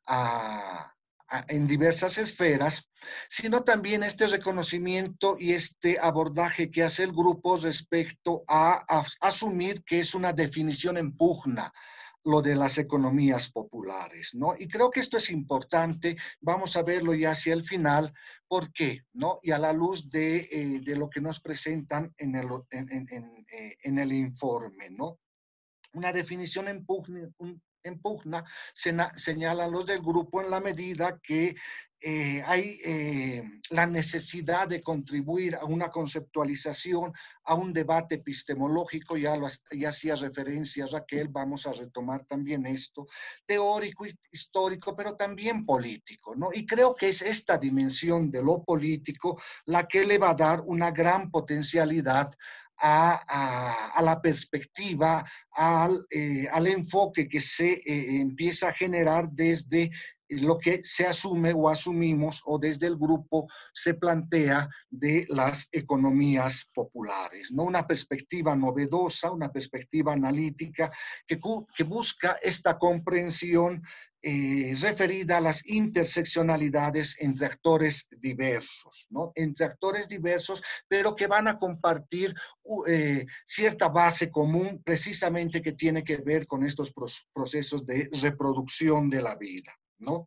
a, a, en diversas esferas, sino también este reconocimiento y este abordaje que hace el grupo respecto a, a asumir que es una definición en pugna lo de las economías populares, ¿no? Y creo que esto es importante, vamos a verlo ya hacia el final, ¿por qué? ¿No? Y a la luz de, eh, de lo que nos presentan en el, en, en, en, eh, en el informe, ¿no? Una definición en pugna, en pugna señalan los del grupo en la medida que eh, hay eh, la necesidad de contribuir a una conceptualización, a un debate epistemológico, ya, lo, ya hacía referencia Raquel, vamos a retomar también esto, teórico, histórico, pero también político, ¿no? Y creo que es esta dimensión de lo político la que le va a dar una gran potencialidad A, a, a la perspectiva, al, eh, al enfoque que se eh, empieza a generar desde lo que se asume o asumimos o desde el grupo se plantea de las economías populares, ¿no? Una perspectiva novedosa, una perspectiva analítica que, que busca esta comprensión Eh, referida a las interseccionalidades entre actores diversos, ¿no? Entre actores diversos, pero que van a compartir eh, cierta base común precisamente que tiene que ver con estos procesos de reproducción de la vida, ¿no?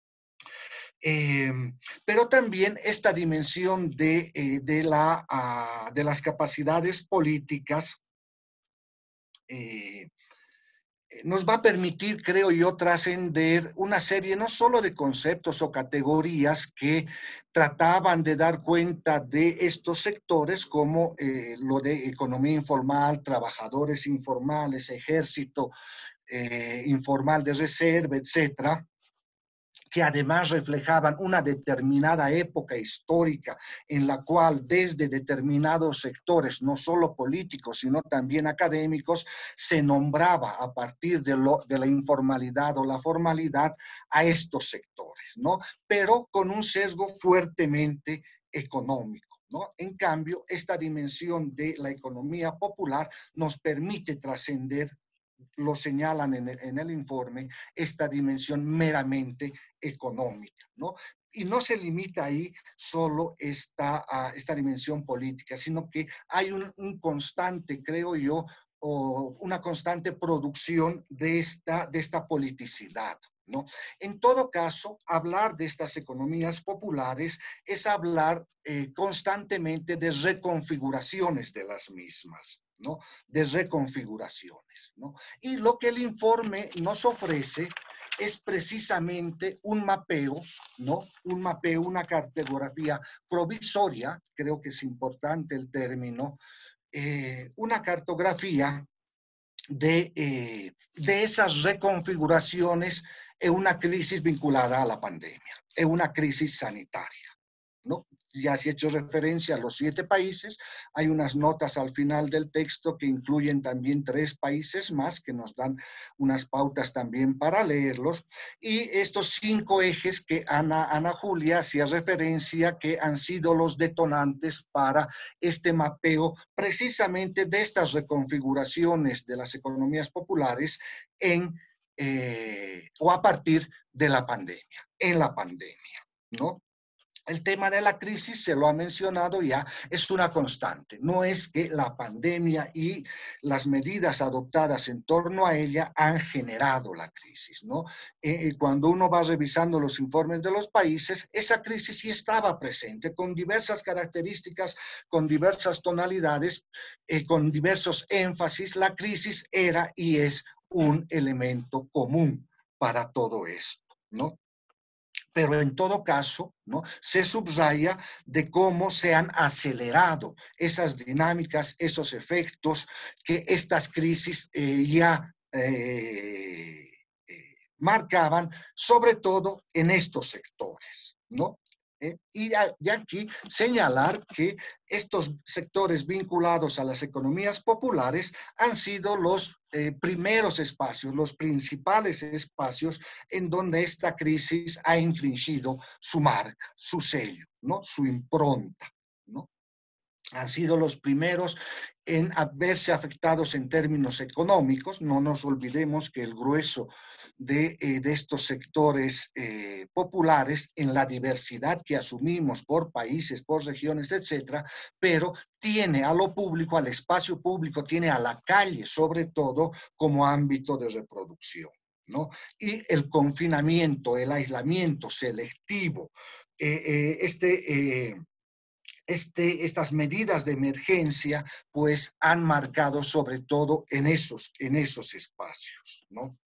Eh, pero también esta dimensión de, eh, de, la, uh, de las capacidades políticas eh, nos va a permitir, creo yo, trascender una serie no solo de conceptos o categorías que trataban de dar cuenta de estos sectores como eh, lo de economía informal, trabajadores informales, ejército eh, informal de reserva, etcétera, que además reflejaban una determinada época histórica en la cual desde determinados sectores, no solo políticos, sino también académicos, se nombraba a partir de, lo, de la informalidad o la formalidad a estos sectores, ¿no? Pero con un sesgo fuertemente económico, ¿no? En cambio, esta dimensión de la economía popular nos permite trascender, lo señalan en el, en el informe, esta dimensión meramente económica, ¿no? Y no se limita ahí solo esta, uh, esta dimensión política, sino que hay un, un constante, creo yo, o una constante producción de esta, de esta politicidad, ¿no? En todo caso, hablar de estas economías populares es hablar eh, constantemente de reconfiguraciones de las mismas, ¿no? De reconfiguraciones, ¿no? Y lo que el informe nos ofrece es precisamente un mapeo, ¿no? Un mapeo, una cartografía provisoria, creo que es importante el término, eh, una cartografía de, eh, de esas reconfiguraciones en una crisis vinculada a la pandemia, en una crisis sanitaria, ¿no? Ya se ha hecho referencia a los siete países, hay unas notas al final del texto que incluyen también tres países más que nos dan unas pautas también para leerlos, y estos cinco ejes que Ana, Ana Julia hacía referencia que han sido los detonantes para este mapeo precisamente de estas reconfiguraciones de las economías populares en, eh, o a partir de la pandemia, en la pandemia, ¿no? El tema de la crisis, se lo ha mencionado ya, es una constante. No es que la pandemia y las medidas adoptadas en torno a ella han generado la crisis, ¿no? Eh, cuando uno va revisando los informes de los países, esa crisis sí estaba presente, con diversas características, con diversas tonalidades, eh, con diversos énfasis. La crisis era y es un elemento común para todo esto, ¿no? Pero en todo caso, ¿no? Se subraya de cómo se han acelerado esas dinámicas, esos efectos que estas crisis eh, ya eh, eh, marcaban, sobre todo en estos sectores, ¿no? Eh, y de aquí señalar que estos sectores vinculados a las economías populares han sido los eh, primeros espacios, los principales espacios en donde esta crisis ha infringido su marca, su sello, ¿no? Su impronta, ¿no? Han sido los primeros en verse afectados en términos económicos. No nos olvidemos que el grueso de, eh, de estos sectores eh, populares, en la diversidad que asumimos por países, por regiones, etcétera, pero tiene a lo público, al espacio público, tiene a la calle, sobre todo, como ámbito de reproducción, ¿no? Y el confinamiento, el aislamiento selectivo, eh, eh, este... Eh, Este, estas medidas de emergencia pues han marcado sobre todo en esos, en esos espacios, ¿no?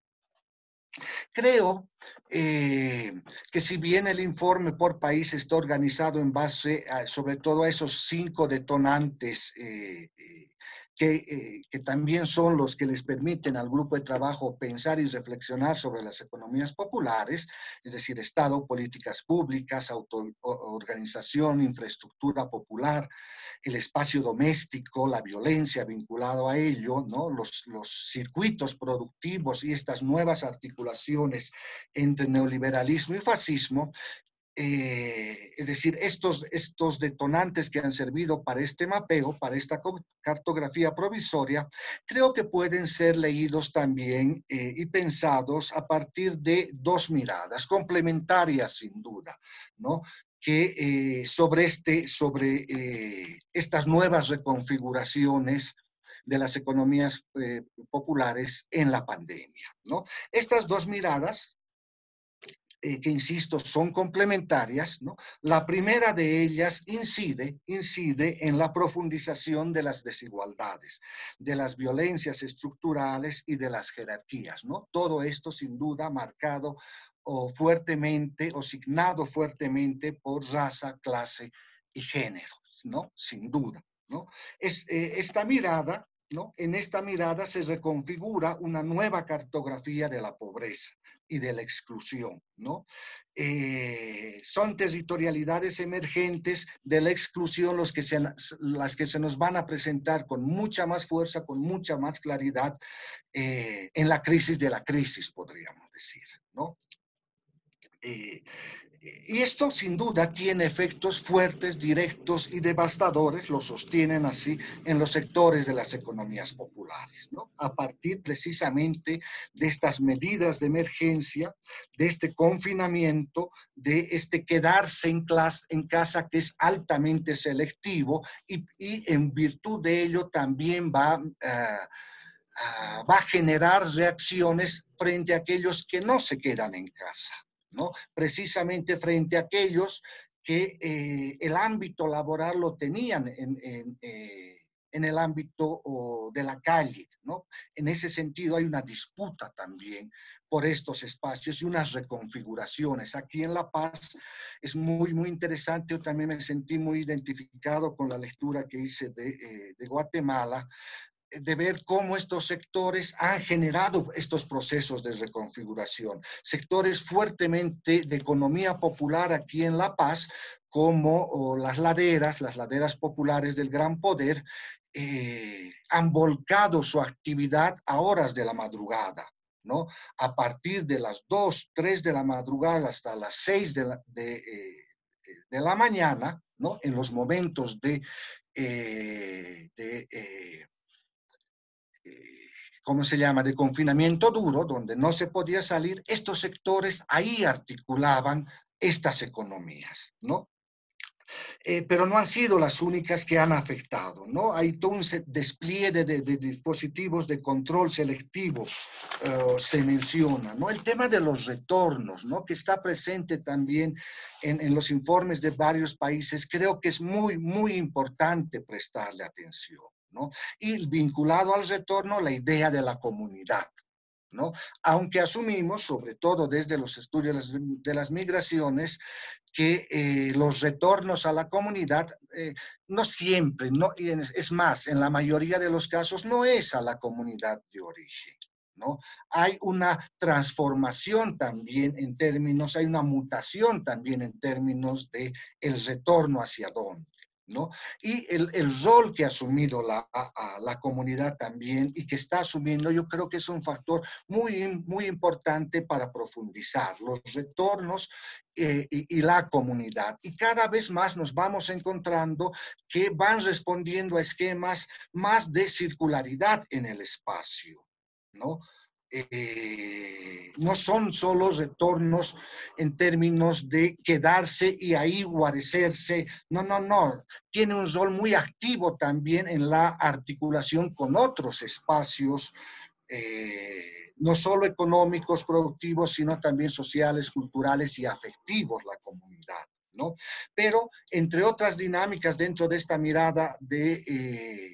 Creo eh, que si bien el informe por país está organizado en base a, sobre todo a esos cinco detonantes eh, eh, que, eh, que también son los que les permiten al grupo de trabajo pensar y reflexionar sobre las economías populares, es decir, Estado, políticas públicas, autoorganización, infraestructura popular, el espacio doméstico, la violencia vinculado a ello, ¿no? Los, los circuitos productivos y estas nuevas articulaciones entre neoliberalismo y fascismo. Eh, es decir, estos, estos detonantes que han servido para este mapeo, para esta cartografía provisoria, creo que pueden ser leídos también eh, y pensados a partir de dos miradas complementarias, sin duda, ¿no? Que eh, sobre, este, sobre eh, estas nuevas reconfiguraciones de las economías eh, populares en la pandemia, ¿no? Estas dos miradas, Eh, que insisto, son complementarias, ¿no? La primera de ellas incide, incide en la profundización de las desigualdades, de las violencias estructurales y de las jerarquías, ¿no? Todo esto sin duda marcado o fuertemente o signado fuertemente por raza, clase y género, ¿no? Sin duda, ¿no? Es, eh, esta mirada, ¿no? En esta mirada se reconfigura una nueva cartografía de la pobreza y de la exclusión, ¿no? Eh, son territorialidades emergentes de la exclusión los que se, las que se nos van a presentar con mucha más fuerza, con mucha más claridad eh, en la crisis de la crisis, podríamos decir, ¿no? Eh, y esto sin duda tiene efectos fuertes, directos y devastadores, lo sostienen así en los sectores de las economías populares, ¿no? A partir precisamente de estas medidas de emergencia, de este confinamiento, de este quedarse en, clase, en casa que es altamente selectivo y, y en virtud de ello también va uh, uh, va a generar reacciones frente a aquellos que no se quedan en casa, ¿no? Precisamente frente a aquellos que eh, el ámbito laboral lo tenían en, en, eh, en el ámbito oh, de la calle, ¿no? En ese sentido hay una disputa también por estos espacios y unas reconfiguraciones. Aquí en La Paz es muy, muy interesante. Yo también me sentí muy identificado con la lectura que hice de, eh, de Guatemala, de ver cómo estos sectores han generado estos procesos de reconfiguración. Sectores fuertemente de economía popular aquí en La Paz, como oh, las laderas, las laderas populares del Gran Poder, eh, han volcado su actividad a horas de la madrugada, ¿no? A partir de las dos, tres de la madrugada hasta las seis de la, de, eh, de la mañana, ¿no? En los momentos de, eh, de eh, ¿cómo se llama?, de confinamiento duro, donde no se podía salir, estos sectores ahí articulaban estas economías, ¿no? Eh, pero no han sido las únicas que han afectado, ¿no? Hay todo un despliegue de, de dispositivos de control selectivo, uh, se menciona, ¿no? El tema de los retornos, ¿no? Que está presente también en, en los informes de varios países, creo que es muy, muy importante prestarle atención, ¿no? Y vinculado al retorno, la idea de la comunidad, ¿no? Aunque asumimos, sobre todo desde los estudios de las migraciones, que eh, los retornos a la comunidad eh, no siempre, no, es más, en la mayoría de los casos no es a la comunidad de origen, ¿no? Hay una transformación también en términos, hay una mutación también en términos de el retorno hacia dónde, ¿no? Y el, el rol que ha asumido la, a, a la comunidad también y que está asumiendo, yo creo que es un factor muy, muy importante para profundizar los retornos eh, y, y la comunidad. Y cada vez más nos vamos encontrando que van respondiendo a esquemas más de circularidad en el espacio, ¿no? Eh, no son solo retornos en términos de quedarse y ahí guarecerse, no, no, no, tiene un rol muy activo también en la articulación con otros espacios, eh, no solo económicos, productivos, sino también sociales, culturales y afectivos, la comunidad, ¿no? Pero, entre otras dinámicas dentro de esta mirada de... Eh,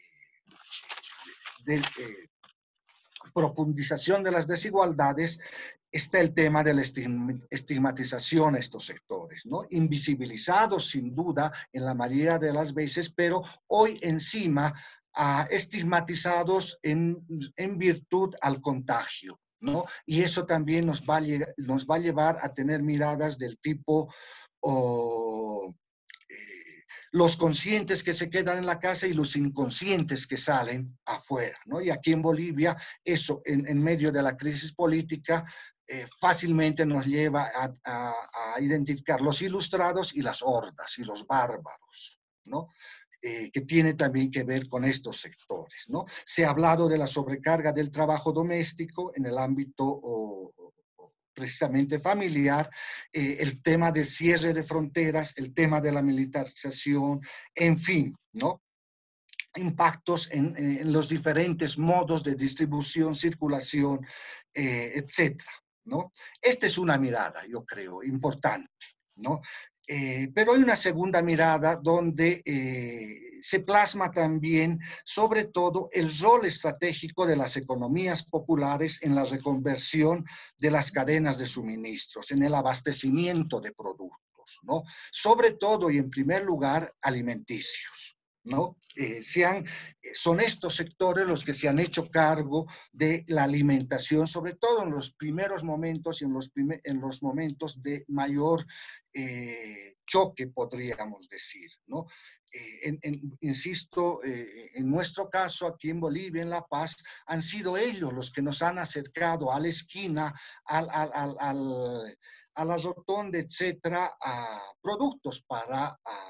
de eh, profundización de las desigualdades, está el tema de la estigmatización a estos sectores, ¿no? Invisibilizados sin duda en la mayoría de las veces, pero hoy encima uh, estigmatizados en, en virtud al contagio, ¿no? Y eso también nos va a, nos va a llevar a tener miradas del tipo... Oh, los conscientes que se quedan en la casa y los inconscientes que salen afuera, ¿no? Y aquí en Bolivia, eso en, en medio de la crisis política, eh, fácilmente nos lleva a, a, a identificar los ilustrados y las hordas y los bárbaros, ¿no? Eh, que tiene también que ver con estos sectores, ¿no? Se ha hablado de la sobrecarga del trabajo doméstico en el ámbito oh, precisamente familiar, eh, el tema del cierre de fronteras, el tema de la militarización, en fin, ¿no? Impactos en, en los diferentes modos de distribución, circulación, eh, etcétera, ¿no? Esta es una mirada, yo creo, importante, ¿no? Eh, pero hay una segunda mirada donde eh, se plasma también, sobre todo, el rol estratégico de las economías populares en la reconversión de las cadenas de suministros, en el abastecimiento de productos, ¿no? Sobre todo y en primer lugar, alimenticios, ¿no? Eh, sean, son estos sectores los que se han hecho cargo de la alimentación, sobre todo en los primeros momentos y en los, primer, en los momentos de mayor eh, choque, podríamos decir, ¿no? Eh, en, en, insisto, eh, en nuestro caso, aquí en Bolivia, en La Paz, han sido ellos los que nos han acercado a la esquina, al, al, al, al, a la rotonda, etcétera, a productos para... A,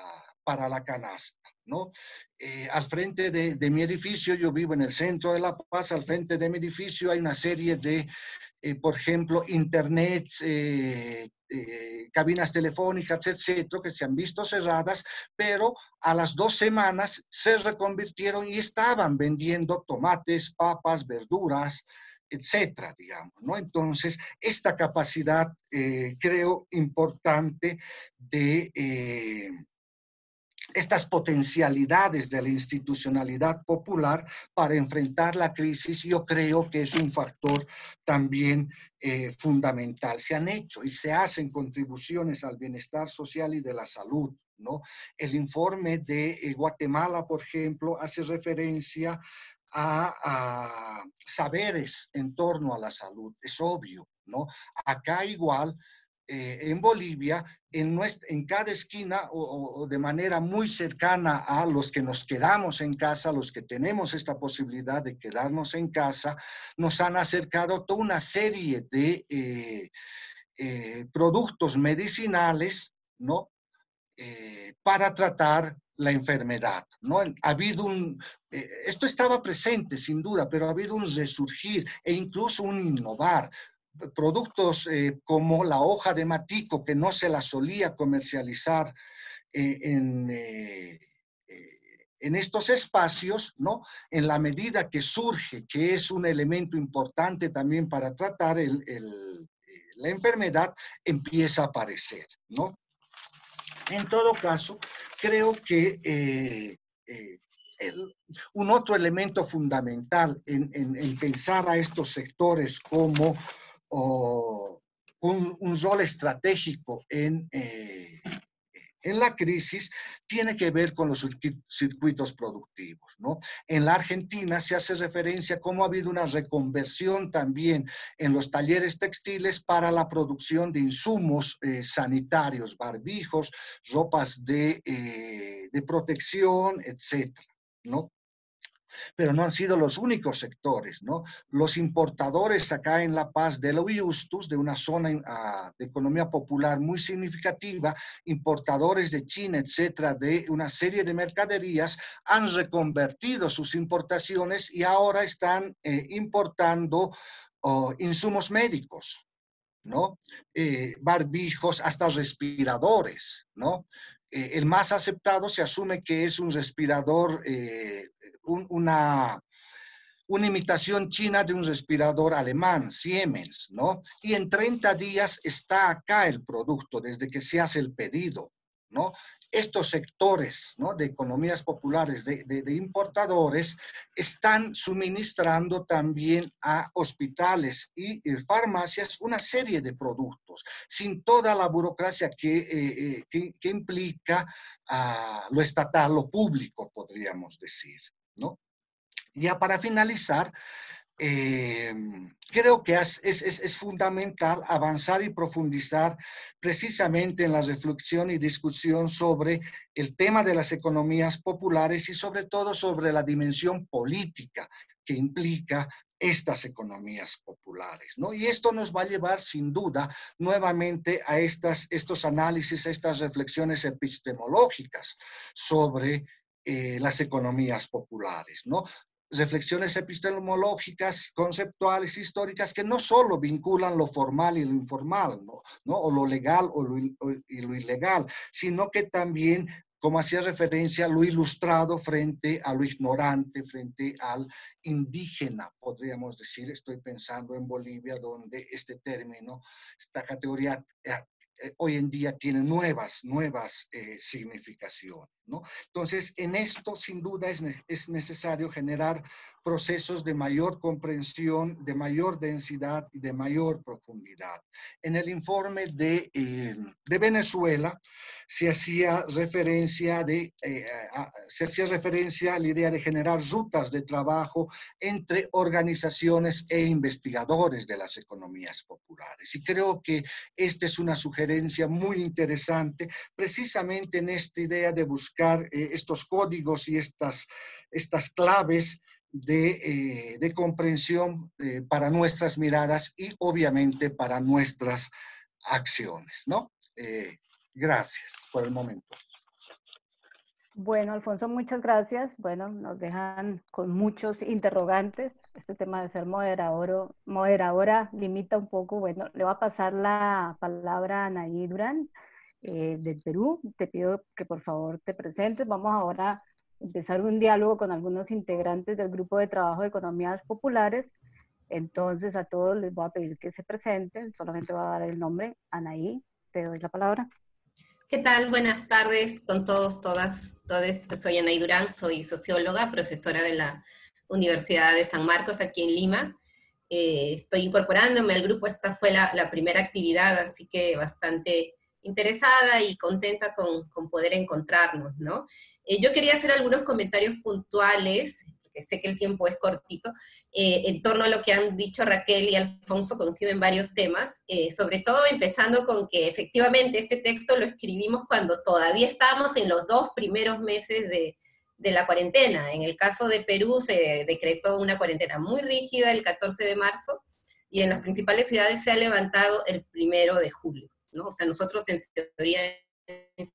para la canasta, ¿no? Eh, al frente de, de mi edificio, yo vivo en el centro de La Paz, al frente de mi edificio hay una serie de, eh, por ejemplo, internet, eh, eh, cabinas telefónicas, etcétera, que se han visto cerradas, pero a las dos semanas se reconvirtieron y estaban vendiendo tomates, papas, verduras, etcétera, digamos, ¿no? Entonces, esta capacidad, eh, creo, importante de eh, estas potencialidades de la institucionalidad popular para enfrentar la crisis, yo creo que es un factor también eh, fundamental. Se han hecho y se hacen contribuciones al bienestar social y de la salud, ¿no? El informe de eh, Guatemala, por ejemplo, hace referencia a, a saberes en torno a la salud, es obvio, ¿no? Acá igual, eh, en Bolivia, en, nuestra, en cada esquina o, o de manera muy cercana a los que nos quedamos en casa, los que tenemos esta posibilidad de quedarnos en casa, nos han acercado toda una serie de eh, eh, productos medicinales, ¿no? Eh, para tratar la enfermedad, ¿no? Ha habido un, eh, esto estaba presente sin duda, pero ha habido un resurgir e incluso un innovar. Productos eh, como la hoja de matico, que no se la solía comercializar eh, en, eh, en estos espacios, ¿no? En la medida que surge, que es un elemento importante también para tratar el, el, la enfermedad, empieza a aparecer, ¿no? En todo caso, creo que eh, eh, el, un otro elemento fundamental en, en, en, pensar a estos sectores como oh, un, un rol estratégico en, eh, en la crisis tiene que ver con los circuitos productivos, ¿no? En la Argentina se hace referencia a cómo ha habido una reconversión también en los talleres textiles para la producción de insumos eh, sanitarios, barbijos, ropas de, eh, de protección, etcétera, ¿no? Pero no han sido los únicos sectores, ¿no? Los importadores acá en La Paz de los Iustus, de una zona uh, de economía popular muy significativa, importadores de China, etcétera, de una serie de mercaderías, han reconvertido sus importaciones y ahora están eh, importando oh, insumos médicos, ¿no? Eh, barbijos, hasta respiradores, ¿no? Eh, el más aceptado se asume que es un respirador, eh, un, una, una imitación china de un respirador alemán, Siemens, ¿no? Y en treinta días está acá el producto, desde que se hace el pedido, ¿no? Estos sectores, ¿no? De economías populares, de, de, de importadores, están suministrando también a hospitales y eh, farmacias una serie de productos, sin toda la burocracia que, eh, eh, que, que implica uh, lo estatal, lo público, podríamos decir, ¿no? Ya para finalizar, eh, creo que es, es, es fundamental avanzar y profundizar precisamente en la reflexión y discusión sobre el tema de las economías populares y sobre todo sobre la dimensión política que implica estas economías populares, ¿no? Y esto nos va a llevar sin duda nuevamente a estas, estos análisis, a estas reflexiones epistemológicas sobre eh, las economías populares, ¿no? Reflexiones epistemológicas, conceptuales, históricas, que no solo vinculan lo formal y lo informal, ¿no? ¿no? O lo legal o lo, o, y lo ilegal, sino que también, como hacía referencia, lo ilustrado frente a lo ignorante, frente al indígena, podríamos decir. Estoy pensando en Bolivia, donde este término, esta categoría, eh, hoy en día tiene nuevas, nuevas eh, significaciones, ¿no? Entonces, en esto, sin duda, es, es necesario generar procesos de mayor comprensión, de mayor densidad y de mayor profundidad. En el informe de, eh, de Venezuela se hacía referencia de, eh, a, se hacía referencia a la idea de generar rutas de trabajo entre organizaciones e investigadores de las economías populares. Y creo que esta es una sugerencia muy interesante, precisamente en esta idea de buscar eh, estos códigos y estas, estas claves de, eh, de comprensión eh, para nuestras miradas y obviamente para nuestras acciones, ¿no? Eh, gracias por el momento. Bueno, Alfonso, muchas gracias. Bueno, nos dejan con muchos interrogantes. Este tema de ser moderador, moderadora limita un poco. Bueno, le voy a pasar la palabra a Anaí Durán, eh, del Perú. Te pido que por favor te presentes. Vamos ahora a empezar un diálogo con algunos integrantes del Grupo de Trabajo de Economías Populares. Entonces, a todos les voy a pedir que se presenten. Solamente voy a dar el nombre. Anaí, te doy la palabra. ¿Qué tal? Buenas tardes con todos, todas, todos. Soy Anaí Durán, soy socióloga, profesora de la Universidad de San Marcos aquí en Lima. Eh, estoy incorporándome al grupo, esta fue la, la primera actividad, así que bastante interesada y contenta con, con poder encontrarnos, ¿no? Eh, yo quería hacer algunos comentarios puntuales, porque sé que el tiempo es cortito, eh, en torno a lo que han dicho Raquel y Alfonso, coincido en varios temas, eh, sobre todo empezando con que efectivamente este texto lo escribimos cuando todavía estábamos en los dos primeros meses de, de la cuarentena. En el caso de Perú se decretó una cuarentena muy rígida el catorce de marzo, y en las principales ciudades se ha levantado el primero de julio, ¿no? O sea, nosotros en teoría en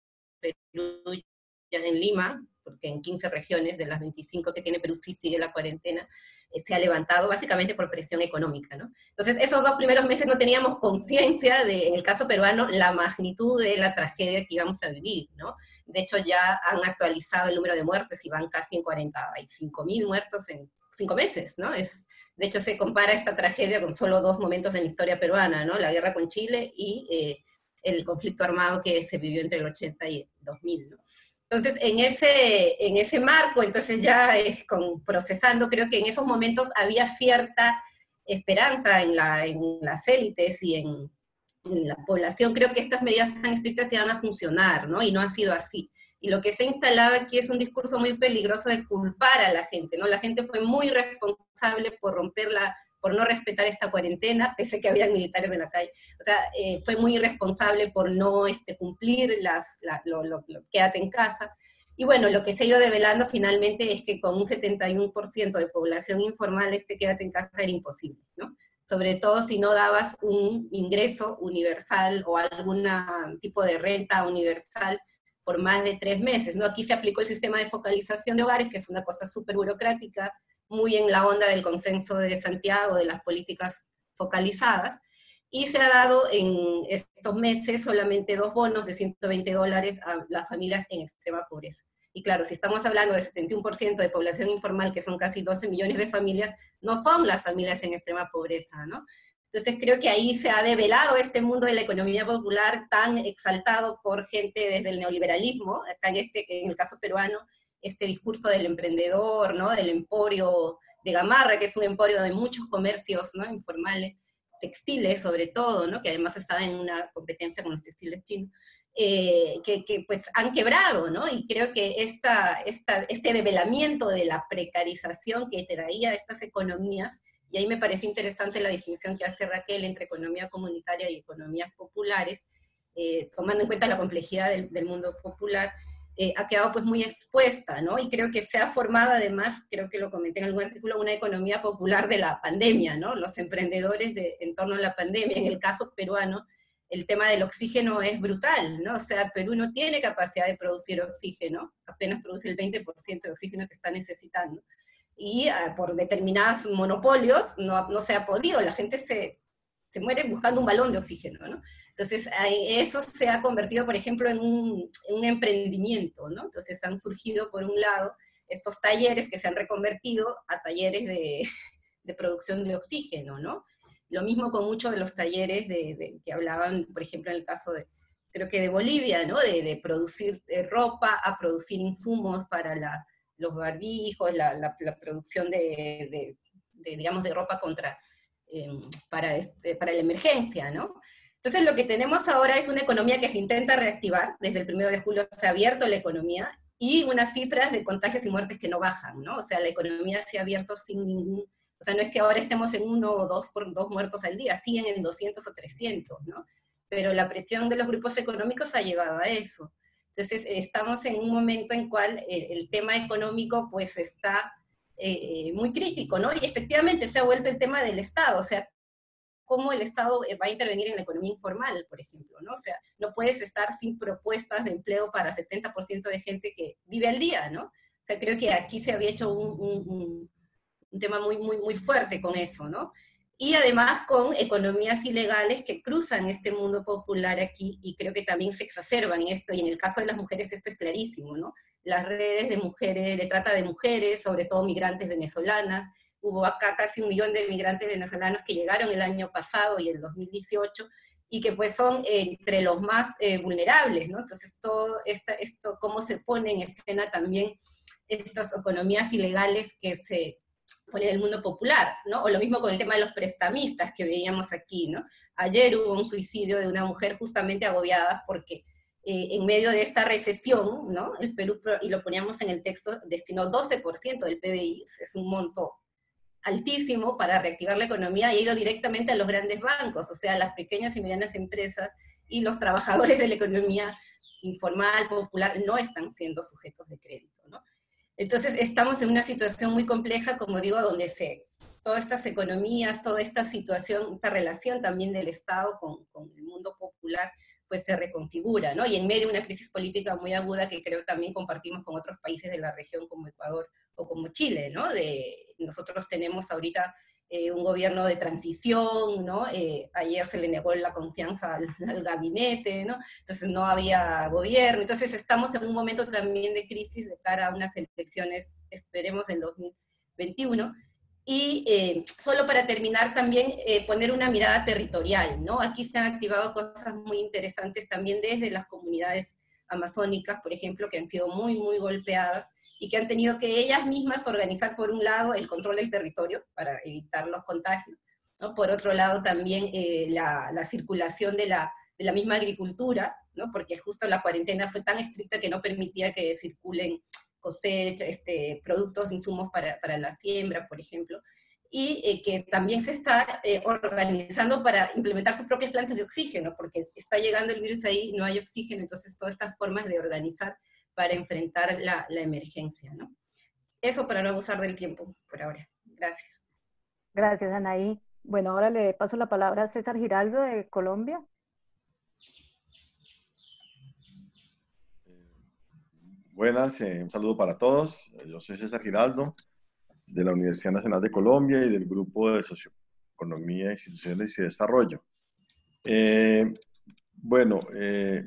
Perú, ya en Lima, porque en quince regiones de las veinticinco que tiene Perú sí sigue la cuarentena, eh, se ha levantado básicamente por presión económica, ¿no? Entonces, esos dos primeros meses no teníamos conciencia de, en el caso peruano, la magnitud de la tragedia que íbamos a vivir, ¿no? De hecho, ya han actualizado el número de muertes y van casi en cuarenta y cinco mil muertos en cinco meses, ¿no? Es, de hecho, se compara esta tragedia con solo dos momentos en la historia peruana, ¿no? La guerra con Chile y eh, el conflicto armado que se vivió entre el ochenta y el dos mil, ¿no? Entonces, en ese, en ese marco, entonces ya es con, procesando, creo que en esos momentos había cierta esperanza en, la, en las élites y en, en la población. Creo que estas medidas tan estrictas iban a funcionar, ¿no? Y no ha sido así. Y lo que se ha instalado aquí es un discurso muy peligroso de culpar a la gente, ¿no? La gente fue muy responsable por romper la, por no respetar esta cuarentena, pese a que había militares en la calle. O sea, eh, fue muy irresponsable por no este, cumplir las, la, lo, lo, lo, quédate en casa. Y bueno, lo que se ha ido develando finalmente es que con un setenta y uno por ciento de población informal, este quédate en casa era imposible, ¿no? Sobre todo si no dabas un ingreso universal o algún tipo de renta universal por más de tres meses, ¿no? Aquí se aplicó el sistema de focalización de hogares, que es una cosa súper burocrática, muy en la onda del consenso de Santiago, de las políticas focalizadas, y se ha dado en estos meses solamente dos bonos de ciento veinte dólares a las familias en extrema pobreza. Y claro, si estamos hablando de setenta y uno por ciento de población informal, que son casi doce millones de familias, no son las familias en extrema pobreza, ¿no? Entonces creo que ahí se ha develado este mundo de la economía popular tan exaltado por gente desde el neoliberalismo, acá en, este, en el caso peruano, este discurso del emprendedor, ¿no? Del emporio de Gamarra, que es un emporio de muchos comercios, ¿no? Informales, textiles sobre todo, ¿no? Que además estaba en una competencia con los textiles chinos, eh, que, que pues han quebrado, ¿no? Y creo que esta, esta, este develamiento de la precarización que traía estas economías, y ahí me parece interesante la distinción que hace Raquel entre economía comunitaria y economías populares, eh, tomando en cuenta la complejidad del, del mundo popular, eh, ha quedado pues muy expuesta, ¿no? Y creo que se ha formado además, creo que lo comenté en algún artículo, una economía popular de la pandemia, ¿no? Los emprendedores de, en torno a la pandemia, en el caso peruano, el tema del oxígeno es brutal, ¿no? O sea, Perú no tiene capacidad de producir oxígeno, apenas produce el veinte por ciento de oxígeno que está necesitando. Y uh, por determinados monopolios no, no se ha podido, la gente se, se muere buscando un balón de oxígeno, ¿no? Entonces eso se ha convertido, por ejemplo, en un, en un emprendimiento, ¿no? Entonces han surgido, por un lado, estos talleres que se han reconvertido a talleres de, de producción de oxígeno, ¿no? Lo mismo con muchos de los talleres de, de, que hablaban, por ejemplo, en el caso de, creo que de Bolivia, ¿no? De, de producir ropa a producir insumos para la los barbijos, la, la, la producción de, de, de, digamos, de ropa contra, eh, para, este, para la emergencia, ¿no? Entonces lo que tenemos ahora es una economía que se intenta reactivar, desde el primero de julio se ha abierto la economía, y unas cifras de contagios y muertes que no bajan, ¿no? O sea, la economía se ha abierto sin ningún, o sea, no es que ahora estemos en uno o dos, por, dos muertos al día, siguen en doscientos o trescientos, ¿no? Pero la presión de los grupos económicos ha llevado a eso. Entonces, estamos en un momento en cual eh, el tema económico pues está eh, muy crítico, ¿no? Y efectivamente se ha vuelto el tema del Estado, o sea, cómo el Estado va a intervenir en la economía informal, por ejemplo, ¿no? O sea, no puedes estar sin propuestas de empleo para setenta por ciento de gente que vive al día, ¿no? O sea, creo que aquí se había hecho un, un, un, un tema muy, muy, muy fuerte con eso, ¿no? Y además con economías ilegales que cruzan este mundo popular aquí, y creo que también se exacerban en esto, y en el caso de las mujeres esto es clarísimo, ¿no? Las redes de mujeres, de trata de mujeres, sobre todo migrantes venezolanas, hubo acá casi un millón de migrantes venezolanos que llegaron el año pasado y el dos mil dieciocho, y que pues son eh, entre los más eh, vulnerables, ¿no? Entonces todo esta, esto, cómo se pone en escena también estas economías ilegales que se ponen en el mundo popular, ¿no? O lo mismo con el tema de los prestamistas que veíamos aquí, ¿no? Ayer hubo un suicidio de una mujer justamente agobiada porque eh, en medio de esta recesión, ¿no? El Perú, y lo poníamos en el texto, destinó doce por ciento del P B I, es un monto altísimo para reactivar la economía, y ha ido directamente a los grandes bancos, o sea, a las pequeñas y medianas empresas, y los trabajadores de la economía informal, popular, no están siendo sujetos de crédito, ¿no? Entonces estamos en una situación muy compleja, como digo, donde se, todas estas economías, toda esta situación, esta relación también del Estado con, con el mundo popular, pues se reconfigura, ¿no? Y en medio de una crisis política muy aguda que creo también compartimos con otros países de la región como Ecuador o como Chile, ¿no? De, nosotros tenemos ahorita eh, un gobierno de transición, ¿no? Eh, ayer se le negó la confianza al, al gabinete, ¿no? Entonces no había gobierno, entonces estamos en un momento también de crisis de cara a unas elecciones, esperemos, en dos mil veintiuno, y eh, solo para terminar también eh, poner una mirada territorial, ¿no? Aquí se han activado cosas muy interesantes también desde las comunidades amazónicas, por ejemplo, que han sido muy, muy golpeadas, y que han tenido que ellas mismas organizar, por un lado, el control del territorio para evitar los contagios, ¿no? Por otro lado, también eh, la, la circulación de la, de la misma agricultura, ¿no? Porque justo la cuarentena fue tan estricta que no permitía que circulen cosechas, este, productos, insumos para, para la siembra, por ejemplo, y eh, que también se está eh, organizando para implementar sus propias plantas de oxígeno, porque está llegando el virus ahí, no hay oxígeno, entonces todas estas formas de organizar para enfrentar la, la emergencia, ¿no? Eso para no abusar del tiempo por ahora. Gracias. Gracias, Anaí. Bueno, ahora le paso la palabra a César Giraldo de Colombia. Buenas, eh, un saludo para todos. Yo soy César Giraldo, de la Universidad Nacional de Colombia y del Grupo de Socioeconomía, Instituciones y Desarrollo. Eh, bueno, eh,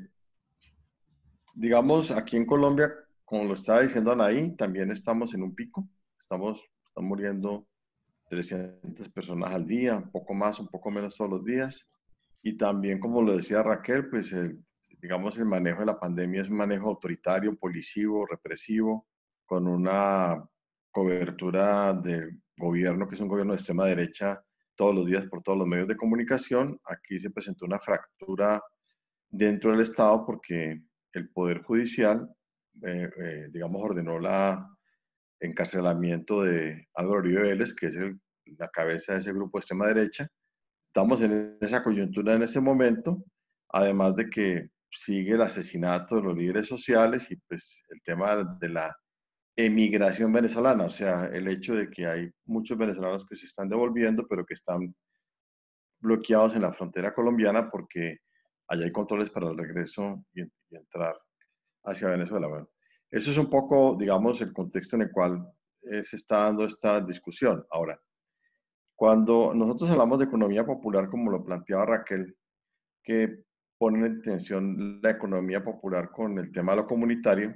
digamos, aquí en Colombia, como lo estaba diciendo Anaí, también estamos en un pico. Estamos, están muriendo trescientas personas al día, un poco más, un poco menos todos los días. Y también, como lo decía Raquel, pues el, digamos, el manejo de la pandemia es un manejo autoritario, policivo, represivo, con una cobertura del gobierno, que es un gobierno de extrema derecha, todos los días por todos los medios de comunicación. Aquí se presentó una fractura dentro del Estado porque el Poder Judicial, eh, eh, digamos, ordenó la encarcelamiento de Álvaro Uribe Vélez, que es el, la cabeza de ese grupo de extrema derecha. Estamos en esa coyuntura en ese momento, además de que sigue el asesinato de los líderes sociales y pues el tema de la emigración venezolana, o sea, el hecho de que hay muchos venezolanos que se están devolviendo, pero que están bloqueados en la frontera colombiana porque allá hay controles para el regreso y, y entrar hacia Venezuela. Bueno, eso es un poco, digamos, el contexto en el cual eh, se está dando esta discusión. Ahora, cuando nosotros hablamos de economía popular, como lo planteaba Raquel, que pone en tensión la economía popular con el tema de lo comunitario,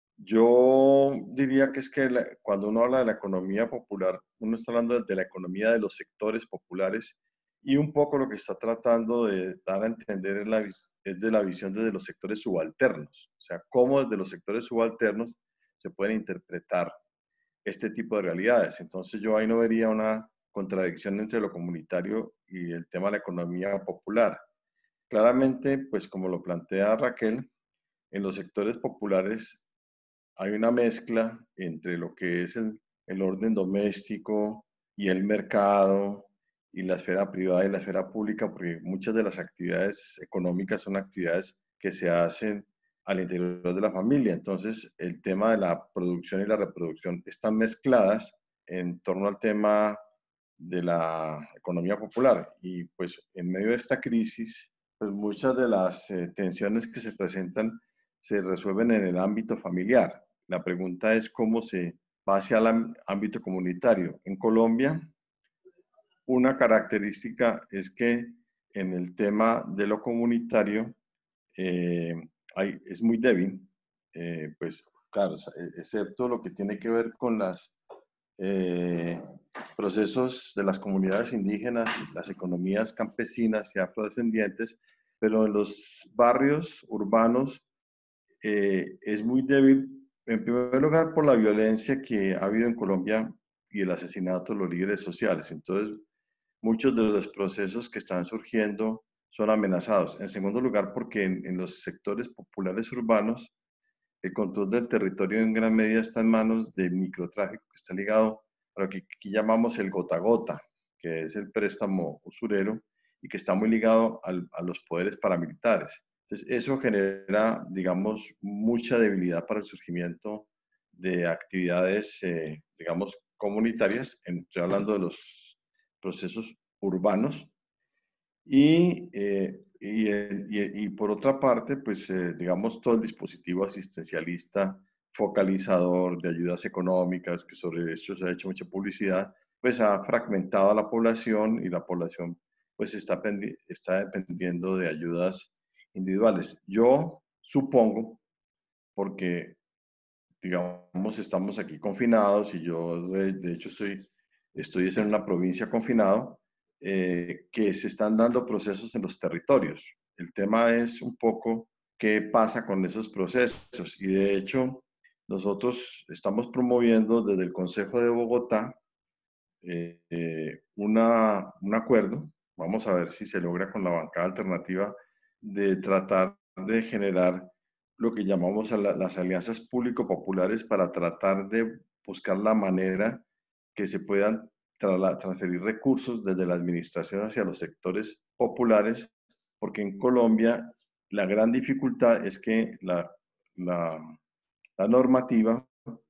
yo diría que es que la, cuando uno habla de la economía popular, uno está hablando de la economía de los sectores populares, y un poco lo que está tratando de dar a entender es, la, es de la visión desde los sectores subalternos, o sea, cómo desde los sectores subalternos se pueden interpretar este tipo de realidades. Entonces yo ahí no vería una contradicción entre lo comunitario y el tema de la economía popular. Claramente, pues como lo plantea Raquel, en los sectores populares hay una mezcla entre lo que es el, el orden doméstico y el mercado y la esfera privada y la esfera pública, porque muchas de las actividades económicas son actividades que se hacen al interior de la familia. Entonces, el tema de la producción y la reproducción están mezcladas en torno al tema de la economía popular. Y pues en medio de esta crisis, pues muchas de las eh, tensiones que se presentan se resuelven en el ámbito familiar. La pregunta es cómo se va hacia el ámbito comunitario. En Colombia, una característica es que en el tema de lo comunitario eh, hay, es muy débil, eh, pues claro, excepto lo que tiene que ver con los eh, procesos de las comunidades indígenas, las economías campesinas y afrodescendientes, pero en los barrios urbanos eh, es muy débil, en primer lugar por la violencia que ha habido en Colombia y el asesinato de los líderes sociales. Entonces, muchos de los procesos que están surgiendo son amenazados. En segundo lugar, porque en, en los sectores populares urbanos, el control del territorio en gran medida está en manos del microtráfico, que está ligado a lo que aquí llamamos el gota a gota, que es el préstamo usurero y que está muy ligado al, a los poderes paramilitares. Entonces, eso genera, digamos, mucha debilidad para el surgimiento de actividades, eh, digamos, comunitarias. Estoy hablando de los procesos urbanos. Y, eh, y, y, y, por otra parte, pues, eh, digamos, todo el dispositivo asistencialista, focalizador de ayudas económicas, que sobre esto se ha hecho mucha publicidad, pues ha fragmentado a la población y la población pues está, está dependiendo de ayudas individuales. Yo supongo, porque digamos estamos aquí confinados y yo de, de hecho estoy, estoy en una provincia confinado, eh, que se están dando procesos en los territorios. El tema es un poco qué pasa con esos procesos y de hecho nosotros estamos promoviendo desde el Consejo de Bogotá eh, eh, una, un acuerdo, vamos a ver si se logra con la bancada alternativa, de tratar de generar lo que llamamos a la, las alianzas público-populares para tratar de buscar la manera que se puedan tra transferir recursos desde la administración hacia los sectores populares, porque en Colombia la gran dificultad es que la, la, la normativa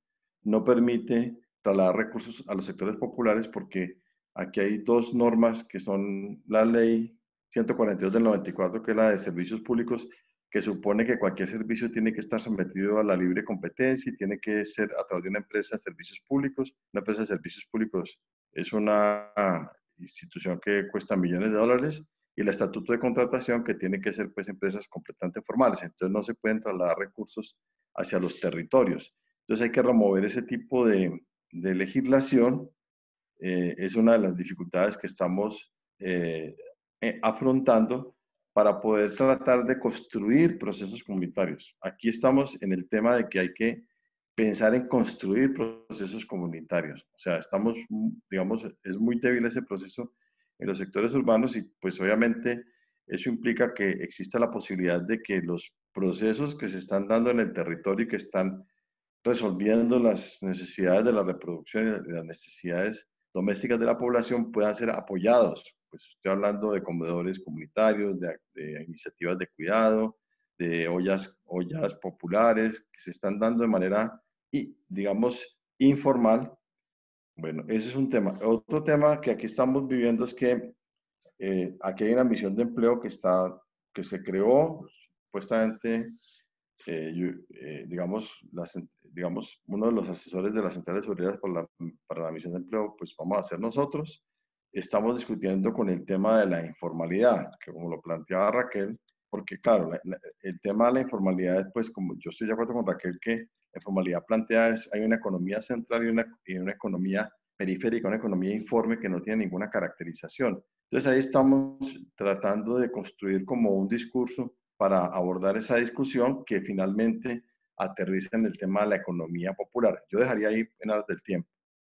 no permite trasladar recursos a los sectores populares porque aquí hay dos normas que son la ley ciento cuarenta y dos del noventa y cuatro, que es la de servicios públicos, que supone que cualquier servicio tiene que estar sometido a la libre competencia y tiene que ser a través de una empresa de servicios públicos. Una empresa de servicios públicos es una institución que cuesta millones de dólares y el estatuto de contratación que tiene que ser pues empresas completamente formales. Entonces no se pueden trasladar recursos hacia los territorios. Entonces hay que remover ese tipo de, de legislación. Eh, es una de las dificultades que estamos eh, eh, afrontando para poder tratar de construir procesos comunitarios. Aquí estamos en el tema de que hay que pensar en construir procesos comunitarios. O sea, estamos, digamos, es muy débil ese proceso en los sectores urbanos y pues obviamente eso implica que exista la posibilidad de que los procesos que se están dando en el territorio y que están resolviendo las necesidades de la reproducción y las necesidades domésticas de la población puedan ser apoyados. Pues estoy hablando de comedores comunitarios, de, de iniciativas de cuidado, de ollas, ollas populares que se están dando de manera, y, digamos, informal. Bueno, ese es un tema. Otro tema que aquí estamos viviendo es que eh, aquí hay una misión de empleo que, está, que se creó supuestamente, eh, eh, digamos, las, digamos, uno de los asesores de las centrales obreras para la, para la misión de empleo, pues vamos a ser nosotros. Estamos discutiendo con el tema de la informalidad, que como lo planteaba Raquel, porque claro, la, la, el tema de la informalidad, pues como yo estoy de acuerdo con Raquel, que la informalidad plantea es, hay una economía central y una, y una economía periférica, una economía informe que no tiene ninguna caracterización. Entonces ahí estamos tratando de construir como un discurso para abordar esa discusión que finalmente aterriza en el tema de la economía popular. Yo dejaría ahí en aras del tiempo.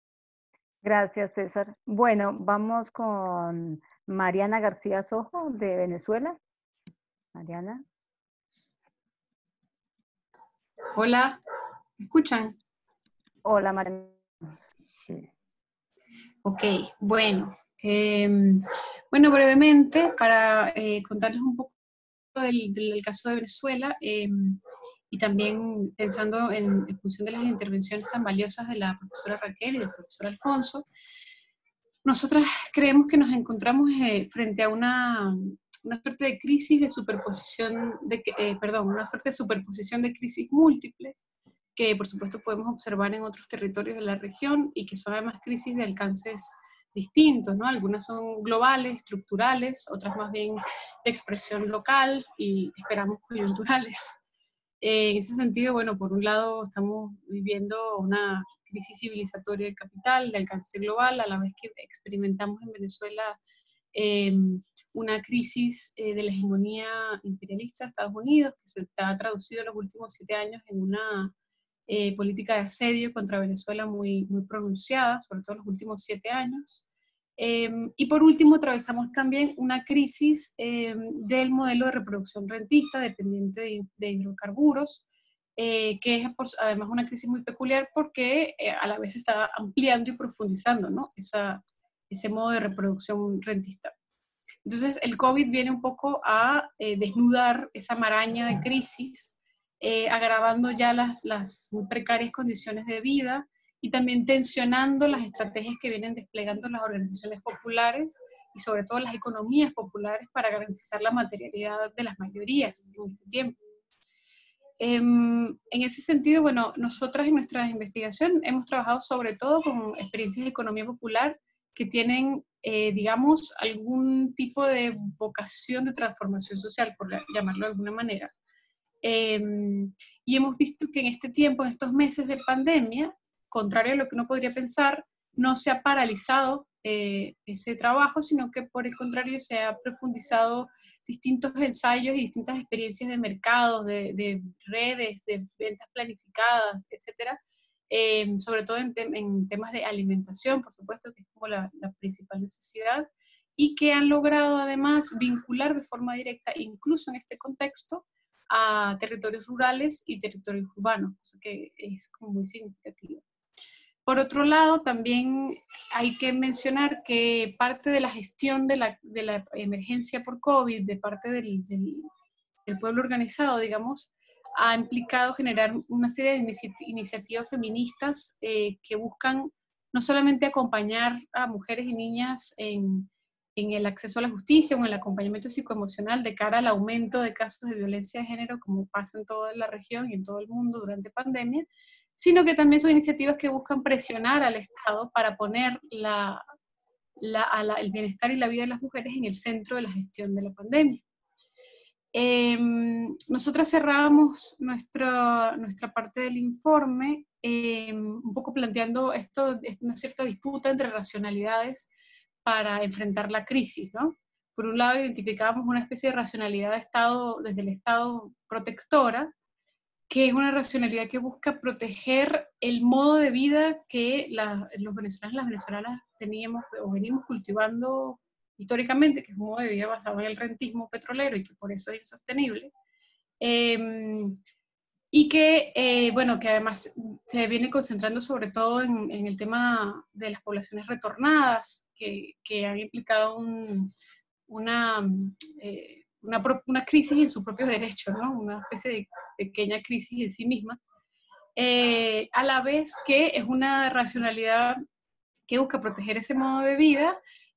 Gracias, César. Bueno, vamos con Mariana García Sojo, de Venezuela. Mariana. Hola, ¿me escuchan? Hola, Mariana. Sí. Ok, bueno. Eh, bueno, brevemente, para eh, contarles un poco del, del caso de Venezuela, eh, y también pensando en, en función de las intervenciones tan valiosas de la profesora Raquel y del profesor Alfonso, nosotras creemos que nos encontramos eh, frente a una, una suerte de crisis de superposición, de, eh, perdón, una suerte de superposición de crisis múltiples, que por supuesto podemos observar en otros territorios de la región y que son además crisis de alcances distintos, ¿no? Algunas son globales, estructurales, otras más bien de expresión local y esperamos coyunturales. Eh, en ese sentido, bueno, por un lado estamos viviendo una crisis civilizatoria del capital, de alcance global, a la vez que experimentamos en Venezuela eh, una crisis eh, de la hegemonía imperialista de Estados Unidos, que se ha traducido en los últimos siete años en una eh, política de asedio contra Venezuela muy, muy pronunciada, sobre todo en los últimos siete años. Eh, y por último, atravesamos también una crisis eh, del modelo de reproducción rentista dependiente de, de hidrocarburos, eh, que es por, además una crisis muy peculiar porque eh, a la vez está ampliando y profundizando, ¿no? Esa, ese modo de reproducción rentista. Entonces, el COVID viene un poco a eh, desnudar esa maraña de crisis, eh, agravando ya las, las muy precarias condiciones de vida, y también tensionando las estrategias que vienen desplegando las organizaciones populares y sobre todo las economías populares para garantizar la materialidad de las mayorías en este tiempo. Eh, en ese sentido, bueno, nosotras en nuestra investigación hemos trabajado sobre todo con experiencias de economía popular que tienen, eh, digamos, algún tipo de vocación de transformación social, por llamarlo de alguna manera. Eh, y hemos visto que en este tiempo, en estos meses de pandemia, contrario a lo que uno podría pensar, no se ha paralizado eh, ese trabajo, sino que por el contrario se ha profundizado distintos ensayos y distintas experiencias de mercados, de, de redes, de ventas planificadas, etcétera, eh, sobre todo en, te en temas de alimentación, por supuesto, que es como la, la principal necesidad, y que han logrado además vincular de forma directa, incluso en este contexto, a territorios rurales y territorios urbanos, cosa que es como muy significativo. Por otro lado, también hay que mencionar que parte de la gestión de la, de la emergencia por COVID, de parte del, del, del pueblo organizado, digamos, ha implicado generar una serie de inici iniciativas feministas eh, que buscan no solamente acompañar a mujeres y niñas en, en el acceso a la justicia o en el acompañamiento psicoemocional de cara al aumento de casos de violencia de género, como pasa en toda la región y en todo el mundo durante pandemia, sino que también son iniciativas que buscan presionar al Estado para poner la, la, a la, el bienestar y la vida de las mujeres en el centro de la gestión de la pandemia. Eh, nosotras cerrábamos nuestra, nuestra parte del informe eh, un poco planteando esto, una cierta disputa entre racionalidades para enfrentar la crisis, ¿no? Por un lado identificábamos una especie de racionalidad de Estado, desde el Estado protectora, que es una racionalidad que busca proteger el modo de vida que la, los venezolanos y las venezolanas teníamos o venimos cultivando históricamente, que es un modo de vida basado en el rentismo petrolero y que por eso es insostenible. Eh, y que, eh, bueno, que además se viene concentrando sobre todo en, en el tema de las poblaciones retornadas, que, que han implicado un, una... Eh, Una, una crisis en sus propios derechos, ¿no? Una especie de pequeña crisis en sí misma, eh, a la vez que es una racionalidad que busca proteger ese modo de vida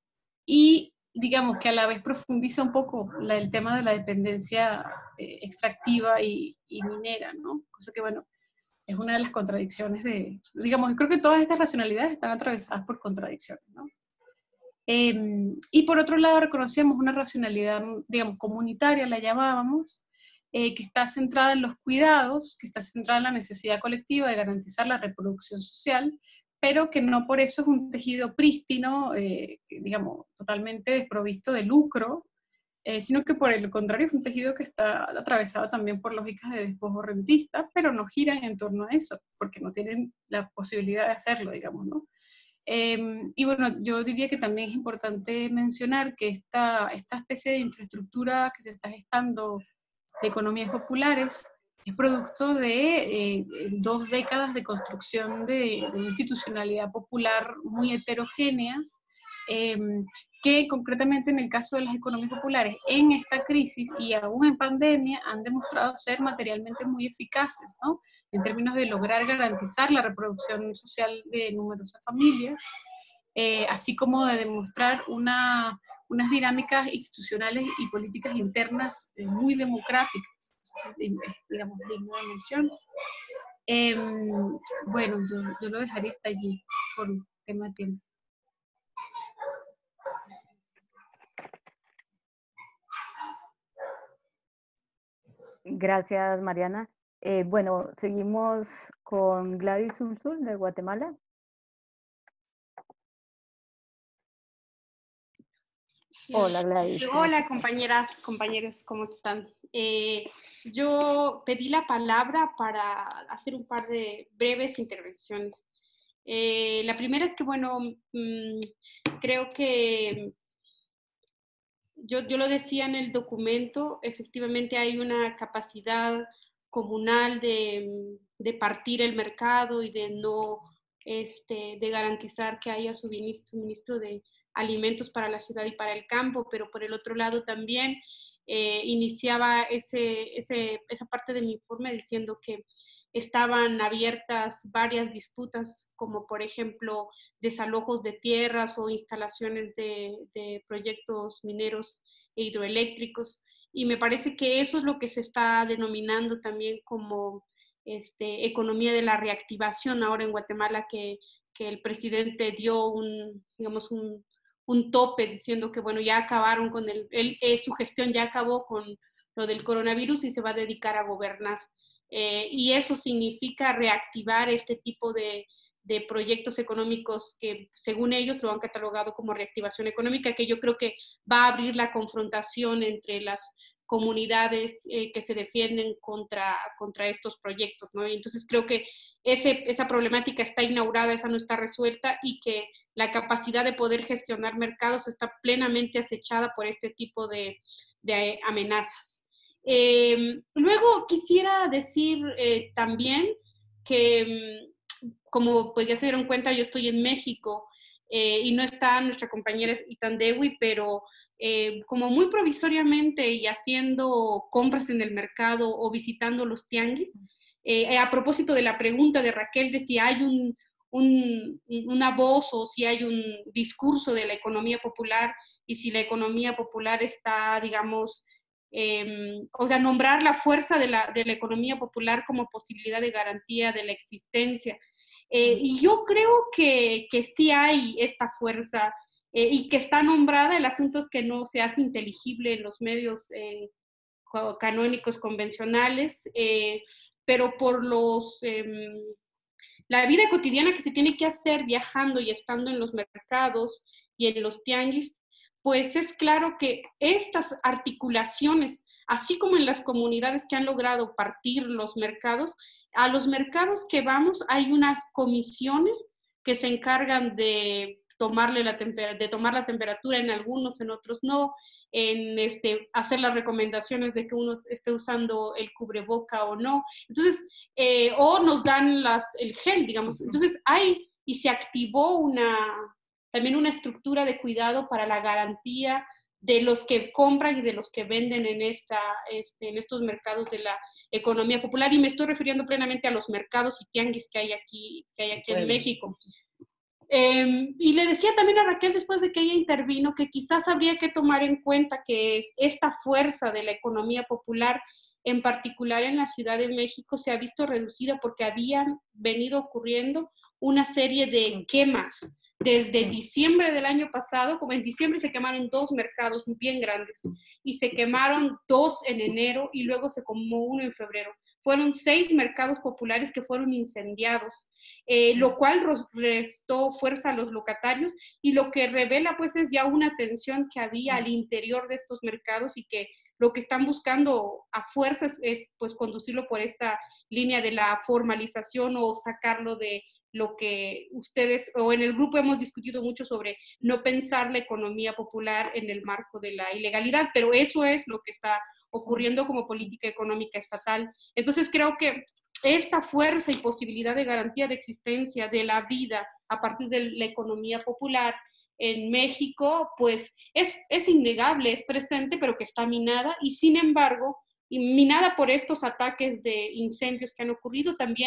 y digamos que a la vez profundiza un poco la, el tema de la dependencia eh, extractiva y, y minera, ¿no? Cosa que, bueno, es una de las contradicciones de, digamos, yo creo que todas estas racionalidades están atravesadas por contradicciones, ¿no? Eh, y por otro lado reconocíamos una racionalidad, digamos, comunitaria, la llamábamos, eh, que está centrada en los cuidados, que está centrada en la necesidad colectiva de garantizar la reproducción social, pero que no por eso es un tejido prístino, eh, digamos, totalmente desprovisto de lucro, eh, sino que por el contrario es un tejido que está atravesado también por lógicas de despojo rentista, pero no giran en torno a eso, porque no tienen la posibilidad de hacerlo, digamos, ¿no? Eh, y bueno, yo diría que también es importante mencionar que esta, esta especie de infraestructura que se está gestando de economías populares es producto de eh, dos décadas de construcción de, de institucionalidad popular muy heterogénea, eh, que concretamente en el caso de las economías populares en esta crisis y aún en pandemia han demostrado ser materialmente muy eficaces, ¿no? En términos de lograr garantizar la reproducción social de numerosas familias eh, así como de demostrar una, unas dinámicas institucionales y políticas internas eh, muy democráticas, digamos, digno de mención. Eh, bueno, yo, yo lo dejaría hasta allí por tema de tiempo. Gracias, Mariana. Eh, bueno, seguimos con Gladys Ulsul de Guatemala. Hola, Gladys. Hola, compañeras, compañeros, ¿cómo están? Eh, yo pedí la palabra para hacer un par de breves intervenciones. Eh, la primera es que, bueno, mmm, creo que yo, yo lo decía en el documento, efectivamente hay una capacidad comunal de, de partir el mercado y de no, este, de garantizar que haya suministro, suministro de alimentos para la ciudad y para el campo, pero por el otro lado también eh, iniciaba ese, ese, esa parte de mi informe diciendo que estaban abiertas varias disputas, como por ejemplo desalojos de tierras o instalaciones de, de proyectos mineros e hidroeléctricos, y me parece que eso es lo que se está denominando también como este, economía de la reactivación ahora en Guatemala, que, que el presidente dio un, digamos, un, un tope diciendo que, bueno, ya acabaron con el, el eh, su gestión ya acabó con lo del coronavirus y se va a dedicar a gobernar. Eh, y eso significa reactivar este tipo de, de proyectos económicos que, según ellos, lo han catalogado como reactivación económica, que yo creo que va a abrir la confrontación entre las comunidades eh, que se defienden contra, contra estos proyectos, ¿no? Y entonces creo que ese, esa problemática está inaugurada, esa no está resuelta, y que la capacidad de poder gestionar mercados está plenamente acechada por este tipo de, de amenazas. Eh, luego quisiera decir eh, también que, como pues ya se dieron cuenta, yo estoy en México eh, y no está nuestra compañera Itandewi, pero eh, como muy provisoriamente y haciendo compras en el mercado o visitando los tianguis, eh, a propósito de la pregunta de Raquel de si hay un, un, una voz o si hay un discurso de la economía popular y si la economía popular está, digamos, Eh, o sea, nombrar la fuerza de la, de la economía popular como posibilidad de garantía de la existencia. Eh, y yo creo que, que sí hay esta fuerza eh, y que está nombrada. El asunto es que no se hace inteligible en los medios eh, canónicos convencionales, eh, pero por los, eh, la vida cotidiana que se tiene que hacer viajando y estando en los mercados y en los tianguis, pues es claro que estas articulaciones, así como en las comunidades que han logrado partir los mercados, a los mercados que vamos hay unas comisiones que se encargan de, tomarle la de tomar la temperatura en algunos, en otros no, en este, hacer las recomendaciones de que uno esté usando el cubreboca o no. Entonces, eh, o nos dan las, el gel, digamos. Entonces, hay y se activó una... también una estructura de cuidado para la garantía de los que compran y de los que venden en, esta, este, en estos mercados de la economía popular. Y me estoy refiriendo plenamente a los mercados y tianguis que hay aquí, que hay aquí en México. Eh, y le decía también a Raquel, después de que ella intervino, que quizás habría que tomar en cuenta que esta fuerza de la economía popular, en particular en la Ciudad de México, se ha visto reducida porque habían venido ocurriendo una serie de quemas. Desde diciembre del año pasado, como en diciembre se quemaron dos mercados bien grandes y se quemaron dos en enero y luego se quemó uno en febrero. Fueron seis mercados populares que fueron incendiados, eh, lo cual restó fuerza a los locatarios y lo que revela pues es ya una tensión que había al interior de estos mercados y que lo que están buscando a fuerzas es pues conducirlo por esta línea de la formalización o sacarlo de lo que ustedes, o en el grupo hemos discutido mucho sobre no pensar la economía popular en el marco de la ilegalidad, pero eso es lo que está ocurriendo como política económica estatal. Entonces creo que esta fuerza y posibilidad de garantía de existencia de la vida a partir de la economía popular en México, pues es, es innegable, es presente, pero que está minada, y sin embargo, y minada por estos ataques de incendios que han ocurrido, también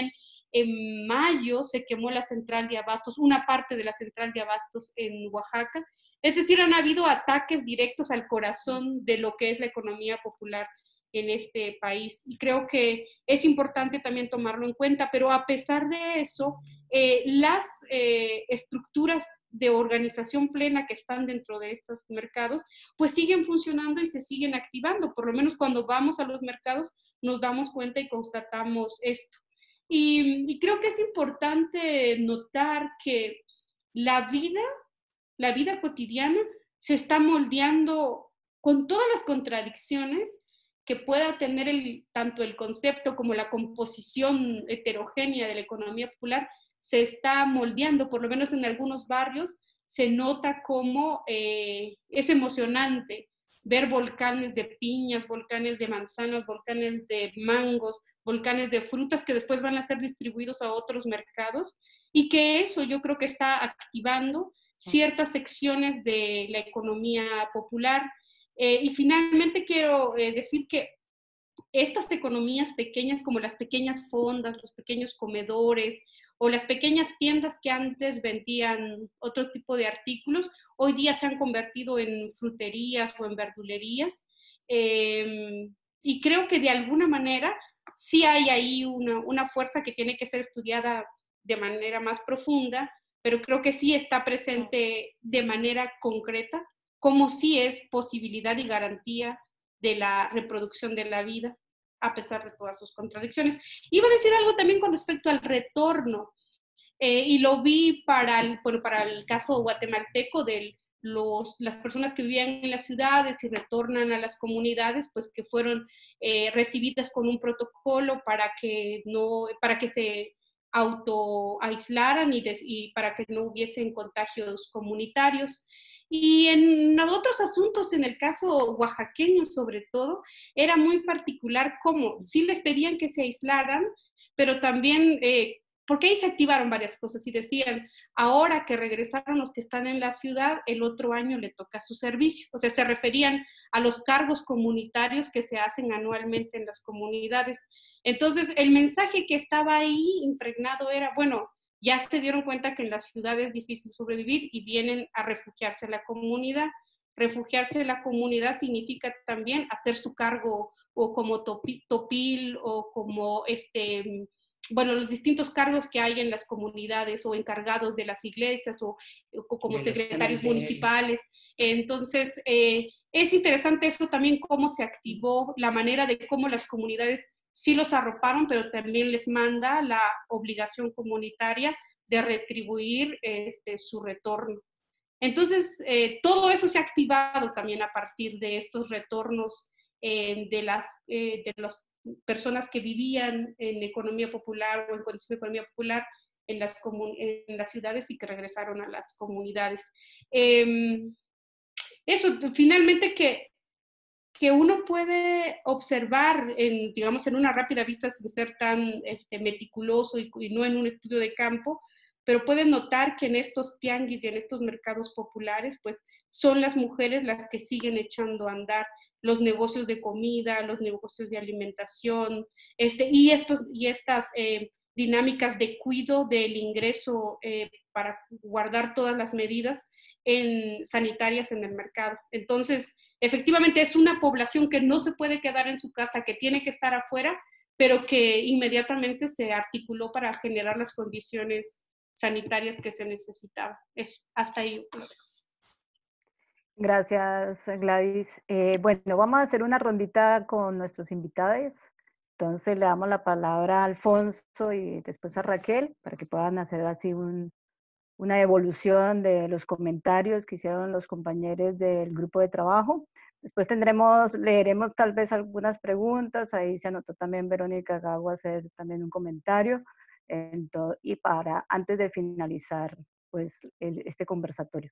En mayo se quemó la central de abastos, una parte de la central de abastos en Oaxaca. Es decir, han habido ataques directos al corazón de lo que es la economía popular en este país. Y creo que es importante también tomarlo en cuenta, pero a pesar de eso, eh, las eh, estructuras de organización plena que están dentro de estos mercados, pues siguen funcionando y se siguen activando. Por lo menos cuando vamos a los mercados nos damos cuenta y constatamos esto. Y, y creo que es importante notar que la vida, la vida cotidiana se está moldeando con todas las contradicciones que pueda tener el, tanto el concepto como la composición heterogénea de la economía popular, se está moldeando, por lo menos en algunos barrios, se nota como eh, es emocionante ver volcanes de piñas, volcanes de manzanas, volcanes de mangos, volcanes de frutas que después van a ser distribuidos a otros mercados, y que eso yo creo que está activando ciertas secciones de la economía popular. Eh, y finalmente quiero eh, decir que estas economías pequeñas, como las pequeñas fondas, los pequeños comedores o las pequeñas tiendas que antes vendían otro tipo de artículos, hoy día se han convertido en fruterías o en verdulerías. Eh, y creo que de alguna manera sí hay ahí una, una fuerza que tiene que ser estudiada de manera más profunda, pero creo que sí está presente de manera concreta, como sí es posibilidad y garantía de la reproducción de la vida, a pesar de todas sus contradicciones. Iba a decir algo también con respecto al retorno, eh, y lo vi para el, bueno, para el caso guatemalteco de los, las personas que vivían en las ciudades y retornan a las comunidades, pues que fueron eh, recibidas con un protocolo para que, no, para que se autoaislaran y, de, y para que no hubiesen contagios comunitarios. Y en otros asuntos, en el caso oaxaqueño sobre todo, era muy particular cómo sí les pedían que se aislaran, pero también, eh, porque ahí se activaron varias cosas y decían, ahora que regresaron los que están en la ciudad, el otro año le toca su servicio. O sea, se referían a los cargos comunitarios que se hacen anualmente en las comunidades. Entonces, el mensaje que estaba ahí impregnado era, bueno, ya se dieron cuenta que en la ciudad es difícil sobrevivir y vienen a refugiarse en la comunidad. Refugiarse en la comunidad significa también hacer su cargo o como topi, topil o como, este, bueno, los distintos cargos que hay en las comunidades o encargados de las iglesias o, o como secretarios municipales. Entonces, eh, es interesante eso también, cómo se activó la manera de cómo las comunidades sí los arroparon, pero también les manda la obligación comunitaria de retribuir este, su retorno. Entonces, eh, todo eso se ha activado también a partir de estos retornos eh, de, las, eh, de las personas que vivían en economía popular o en condiciones de economía popular en las, en las ciudades y que regresaron a las comunidades. Eh, eso, finalmente que que uno puede observar, en, digamos, en una rápida vista sin ser tan este, meticuloso y, y no en un estudio de campo, pero pueden notar que en estos tianguis y en estos mercados populares, pues son las mujeres las que siguen echando a andar los negocios de comida, los negocios de alimentación, este, y, estos, y estas eh, dinámicas de cuidado del ingreso eh, para guardar todas las medidas en, sanitarias en el mercado. Entonces, efectivamente es una población que no se puede quedar en su casa, que tiene que estar afuera, pero que inmediatamente se articuló para generar las condiciones sanitarias que se necesitaban. Eso, hasta ahí. Gracias, Gladys. Eh, bueno, vamos a hacer una rondita con nuestros invitados. Entonces le damos la palabra a Alfonso y después a Raquel para que puedan hacer así un, una evolución de los comentarios que hicieron los compañeros del grupo de trabajo. Después tendremos, leeremos tal vez algunas preguntas, ahí se anotó también Verónica Gago a hacer también un comentario, entonces, y para, antes de finalizar pues el, este conversatorio.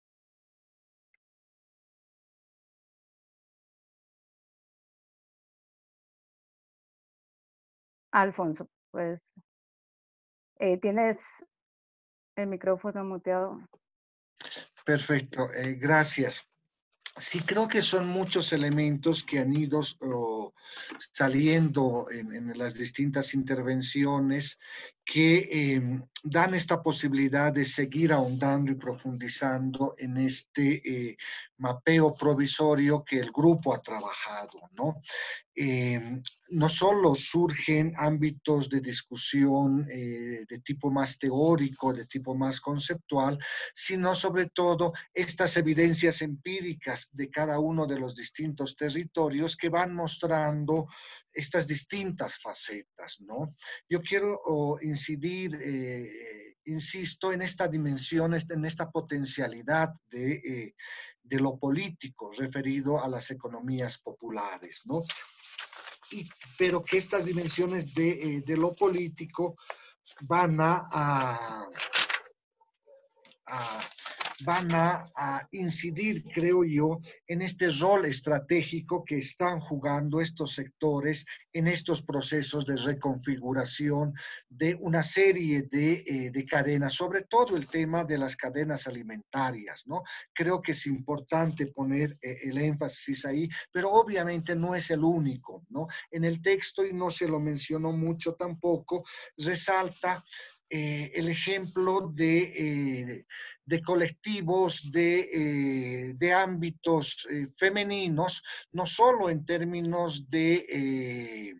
Alfonso, pues, eh, tienes el micrófono muteado. Perfecto, eh, gracias. Sí, creo que son muchos elementos que han ido oh, saliendo en, en, las distintas intervenciones que eh, dan esta posibilidad de seguir ahondando y profundizando en este eh, mapeo provisorio que el grupo ha trabajado, ¿no? Eh, no solo surgen ámbitos de discusión eh, de tipo más teórico, de tipo más conceptual, sino sobre todo estas evidencias empíricas de cada uno de los distintos territorios que van mostrando estas distintas facetas, ¿no? Yo quiero oh, incidir, eh, insisto, en esta dimensión, en esta potencialidad de, eh, de lo político referido a las economías populares, ¿no? Y, pero que estas dimensiones de, eh, de lo político van a, a, a van a, a, incidir, creo yo, en este rol estratégico que están jugando estos sectores en estos procesos de reconfiguración de una serie de, eh, de cadenas, sobre todo el tema de las cadenas alimentarias, ¿no? Creo que es importante poner eh, el énfasis ahí, pero obviamente no es el único, ¿no? En el texto, y no se lo mencionó mucho tampoco, resalta Eh, el ejemplo de, eh, de colectivos, de, eh, de ámbitos eh, femeninos, no solo en términos de eh,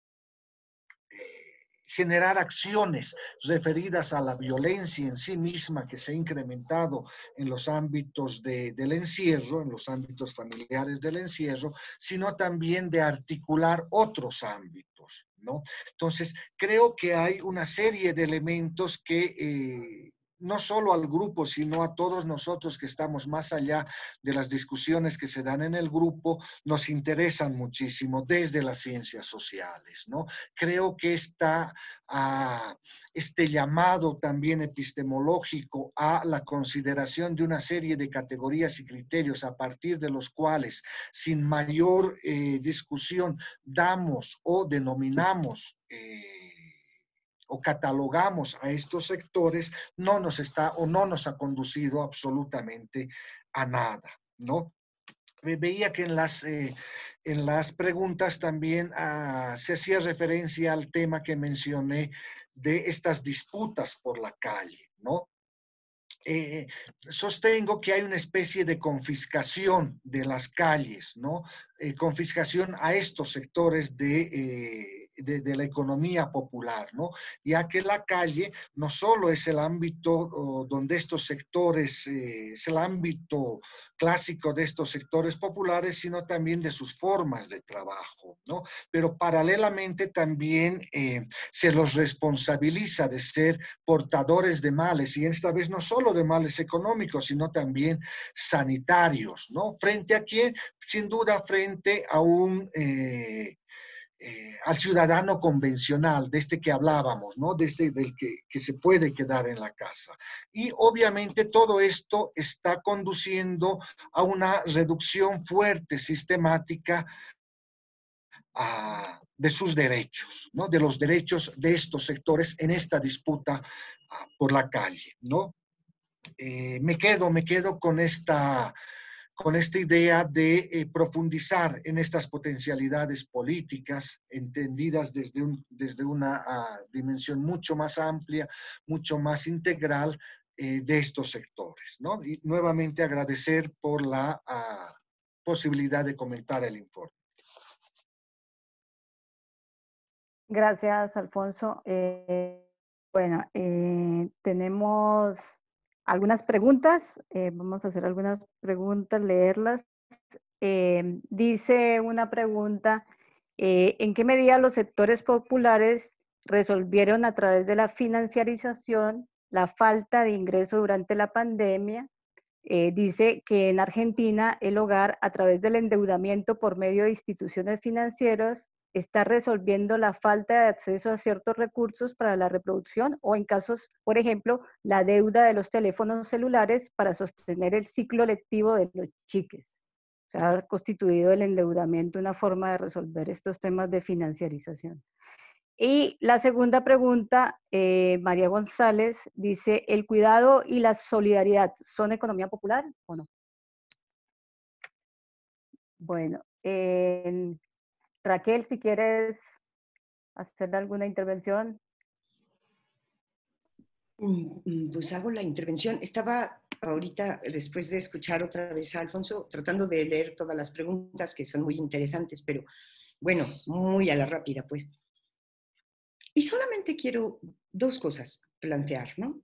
generar acciones referidas a la violencia en sí misma que se ha incrementado en los ámbitos de, del encierro, en los ámbitos familiares del encierro, sino también de articular otros ámbitos, ¿no? Entonces, creo que hay una serie de elementos que eh, no solo al grupo, sino a todos nosotros que estamos más allá de las discusiones que se dan en el grupo, nos interesan muchísimo desde las ciencias sociales, ¿no? Creo que esta, uh, este llamado también epistemológico a la consideración de una serie de categorías y criterios a partir de los cuales, sin mayor eh, discusión, damos o denominamos eh, o catalogamos a estos sectores, no nos está o no nos ha conducido absolutamente a nada, ¿no? Veía que en las, eh, en las preguntas también ah, se hacía referencia al tema que mencioné de estas disputas por la calle, ¿no? Eh, sostengo que hay una especie de confiscación de las calles, ¿no? Eh, confiscación a estos sectores de... Eh, De, de la economía popular, ¿no? Ya que la calle no solo es el ámbito oh, donde estos sectores, eh, es el ámbito clásico de estos sectores populares, sino también de sus formas de trabajo, ¿no? Pero paralelamente también eh, se los responsabiliza de ser portadores de males, y esta vez no solo de males económicos, sino también sanitarios, ¿no? ¿Frente a quién? Sin duda frente a un... Eh, Eh, al ciudadano convencional, de este que hablábamos, ¿no? De este del que, que se puede quedar en la casa. Y obviamente todo esto está conduciendo a una reducción fuerte, sistemática, a, de sus derechos, ¿no? De los derechos de estos sectores en esta disputa a, por la calle, ¿no? Eh, me quedo, me quedo con esta... con esta idea de eh, profundizar en estas potencialidades políticas, entendidas desde, un, desde una uh, dimensión mucho más amplia, mucho más integral eh, de estos sectores, ¿no? Y nuevamente agradecer por la uh, posibilidad de comentar el informe. Gracias, Alfonso. Eh, bueno, eh, tenemos algunas preguntas. Eh, vamos a hacer algunas preguntas, leerlas. Eh, dice una pregunta, eh, ¿en qué medida los sectores populares resolvieron a través de la financiarización la falta de ingreso durante la pandemia? Eh, dice que en Argentina el hogar, a través del endeudamiento por medio de instituciones financieras, está resolviendo la falta de acceso a ciertos recursos para la reproducción, o en casos, por ejemplo, la deuda de los teléfonos celulares para sostener el ciclo lectivo de los chiques. O sea, ha constituido el endeudamiento una forma de resolver estos temas de financiarización. Y la segunda pregunta, eh, María González, dice, ¿el cuidado y la solidaridad son economía popular o no? Bueno, eh, Raquel, si quieres hacer alguna intervención. Pues hago la intervención. Estaba ahorita, después de escuchar otra vez a Alfonso, tratando de leer todas las preguntas que son muy interesantes, pero bueno, muy a la rápida, pues. Y solamente quiero dos cosas plantear, ¿no?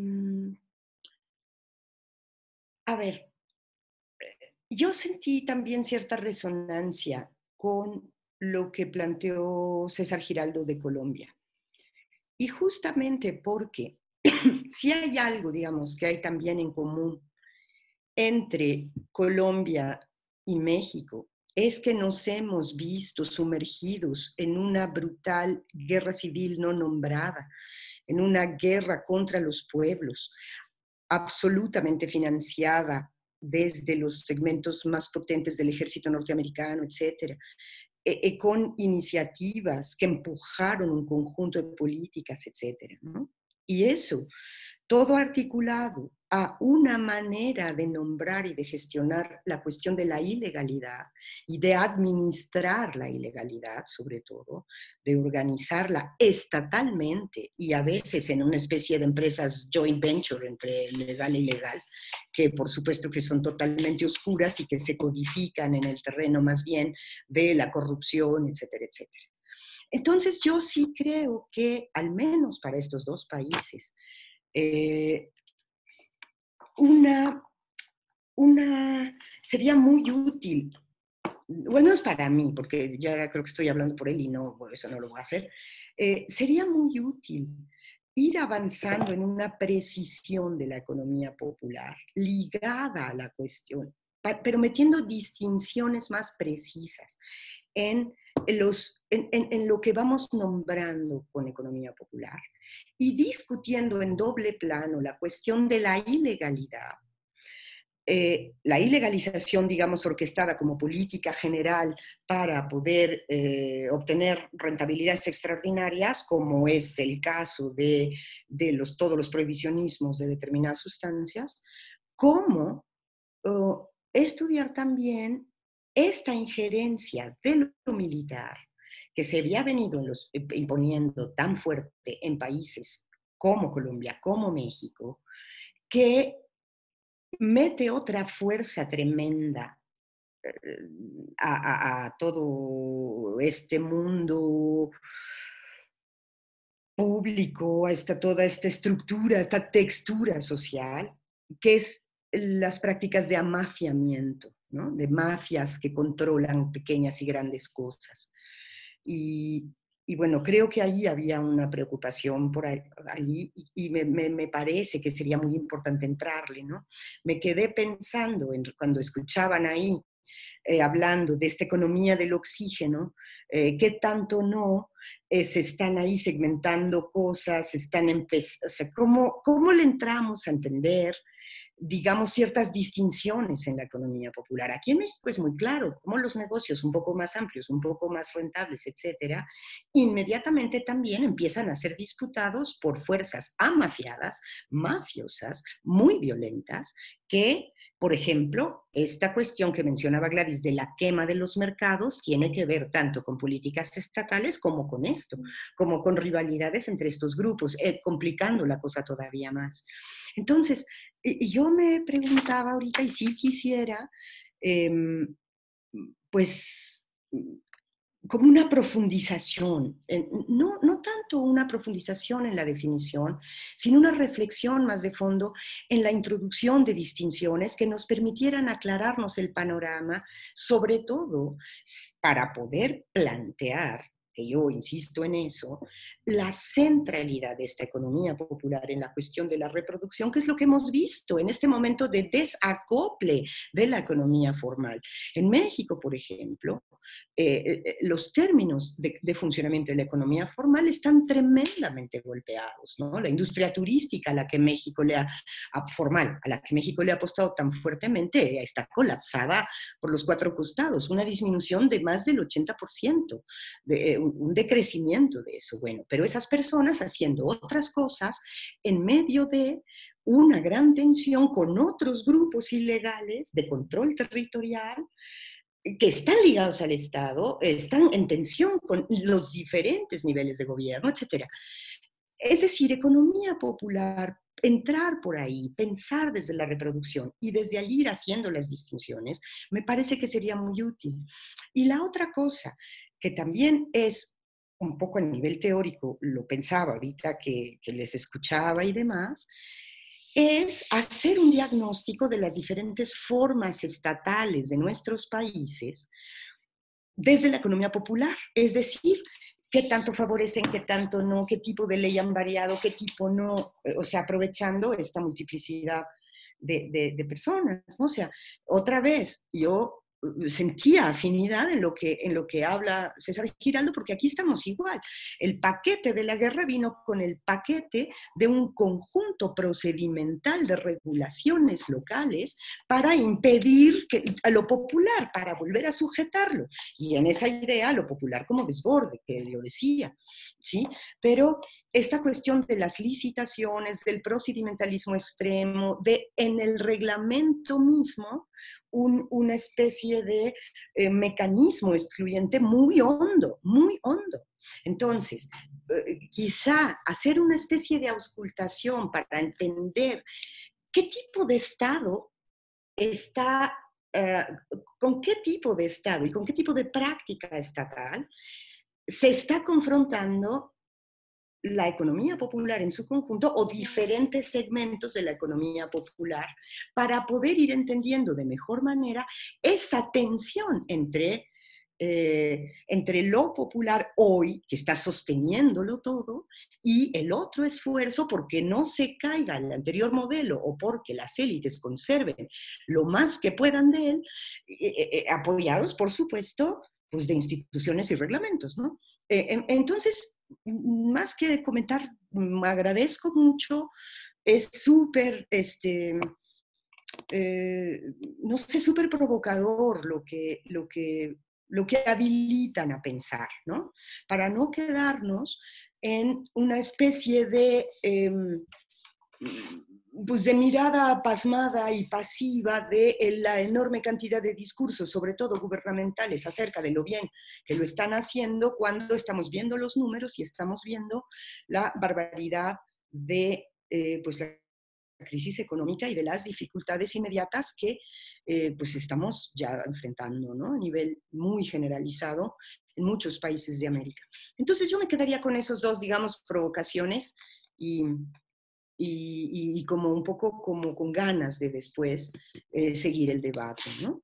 A ver, yo sentí también cierta resonancia con lo que planteó César Giraldo de Colombia. Y justamente porque si hay algo, digamos, que hay también en común entre Colombia y México, es que nos hemos visto sumergidos en una brutal guerra civil no nombrada, en una guerra contra los pueblos, absolutamente financiada desde los segmentos más potentes del ejército norteamericano, etcétera, eh, eh, con iniciativas que empujaron un conjunto de políticas, etcétera, ¿no? Y eso, todo articulado a una manera de nombrar y de gestionar la cuestión de la ilegalidad y de administrar la ilegalidad, sobre todo, de organizarla estatalmente y a veces en una especie de empresas joint venture entre legal e ilegal, que por supuesto que son totalmente oscuras y que se codifican en el terreno más bien de la corrupción, etcétera, etcétera. Entonces yo sí creo que, al menos para estos dos países, eh, una, una, sería muy útil, o al menos para mí, porque ya creo que estoy hablando por él y no, bueno, eso no lo voy a hacer, eh, sería muy útil ir avanzando en una precisión de la economía popular ligada a la cuestión, pero metiendo distinciones más precisas en, los, en, en, en lo que vamos nombrando con economía popular y discutiendo en doble plano la cuestión de la ilegalidad. Eh, la ilegalización, digamos, orquestada como política general para poder eh, obtener rentabilidades extraordinarias, como es el caso de, de los, todos los prohibicionismos de determinadas sustancias, como uh, estudiar también esta injerencia de lo militar que se había venido en los, imponiendo tan fuerte en países como Colombia, como México, que mete otra fuerza tremenda a, a, a todo este mundo público, a esta, toda esta estructura, esta textura social, que es las prácticas de amafiamiento, ¿no? De mafias que controlan pequeñas y grandes cosas. Y, y bueno, creo que ahí había una preocupación por ahí, allí y, y me, me, me parece que sería muy importante entrarle, ¿no? Me quedé pensando en, cuando escuchaban ahí eh, hablando de esta economía del oxígeno, eh, qué tanto no eh, se están ahí segmentando cosas, están empezando, o sea, ¿cómo, ¿cómo le entramos a entender, digamos, ciertas distinciones en la economía popular? Aquí en México es muy claro, como los negocios un poco más amplios, un poco más rentables, etcétera, inmediatamente también empiezan a ser disputados por fuerzas amafiadas, mafiosas, muy violentas, que, por ejemplo, esta cuestión que mencionaba Gladys de la quema de los mercados tiene que ver tanto con políticas estatales como con esto, como con rivalidades entre estos grupos, eh, complicando la cosa todavía más. Entonces, yo me preguntaba ahorita, y sí quisiera, eh, pues, como una profundización, no, no tanto una profundización en la definición, sino una reflexión más de fondo en la introducción de distinciones que nos permitieran aclararnos el panorama, sobre todo para poder plantear, que yo insisto en eso, la centralidad de esta economía popular en la cuestión de la reproducción, que es lo que hemos visto en este momento de desacople de la economía formal. En México, por ejemplo, eh, eh, los términos de, de funcionamiento de la economía formal están tremendamente golpeados, ¿no? La industria turística a la que México le ha, a, formal, a la que México le ha apostado tan fuertemente, está colapsada por los cuatro costados, una disminución de más del ochenta por ciento, de, un, un decrecimiento de eso. Bueno, pero esas personas haciendo otras cosas en medio de una gran tensión con otros grupos ilegales de control territorial, que están ligados al Estado, están en tensión con los diferentes niveles de gobierno, etcétera. Es decir, economía popular, entrar por ahí, pensar desde la reproducción y desde allí ir haciendo las distinciones, me parece que sería muy útil. Y la otra cosa, que también es un poco a nivel teórico, lo pensaba ahorita que, que les escuchaba y demás, es hacer un diagnóstico de las diferentes formas estatales de nuestros países desde la economía popular, es decir, qué tanto favorecen, qué tanto no, qué tipo de ley han variado, qué tipo no, o sea, aprovechando esta multiplicidad de, de, de personas, ¿no? O sea, otra vez, yo sentía afinidad en lo, que, en lo que habla César Giraldo, porque aquí estamos igual. El paquete de la guerra vino con el paquete de un conjunto procedimental de regulaciones locales para impedir que, a lo popular, para volver a sujetarlo. Y en esa idea, lo popular como desborde, que lo decía, ¿sí? Pero esta cuestión de las licitaciones, del procedimentalismo extremo, de en el reglamento mismo, un, una especie de eh, mecanismo excluyente muy hondo, muy hondo. Entonces, eh, quizá hacer una especie de auscultación para entender qué tipo de Estado está, eh, con qué tipo de Estado y con qué tipo de práctica estatal se está confrontando la economía popular en su conjunto o diferentes segmentos de la economía popular para poder ir entendiendo de mejor manera esa tensión entre, eh, entre lo popular hoy, que está sosteniéndolo todo, y el otro esfuerzo porque no se caiga el anterior modelo o porque las élites conserven lo más que puedan de él, eh, eh, apoyados, por supuesto, pues de instituciones y reglamentos, ¿no? Eh, entonces, más que comentar, me agradezco mucho, es súper, este, eh, no sé, súper provocador lo que, lo, que, lo que habilitan a pensar, ¿no? Para no quedarnos en una especie de... Eh, pues de mirada pasmada y pasiva de la enorme cantidad de discursos, sobre todo gubernamentales, acerca de lo bien que lo están haciendo, cuando estamos viendo los números y estamos viendo la barbaridad de eh, pues la crisis económica y de las dificultades inmediatas que eh, pues estamos ya enfrentando, ¿no? A nivel muy generalizado en muchos países de América. Entonces yo me quedaría con esos dos, digamos, provocaciones y... Y, y, como un poco como con ganas de después eh, seguir el debate, ¿no?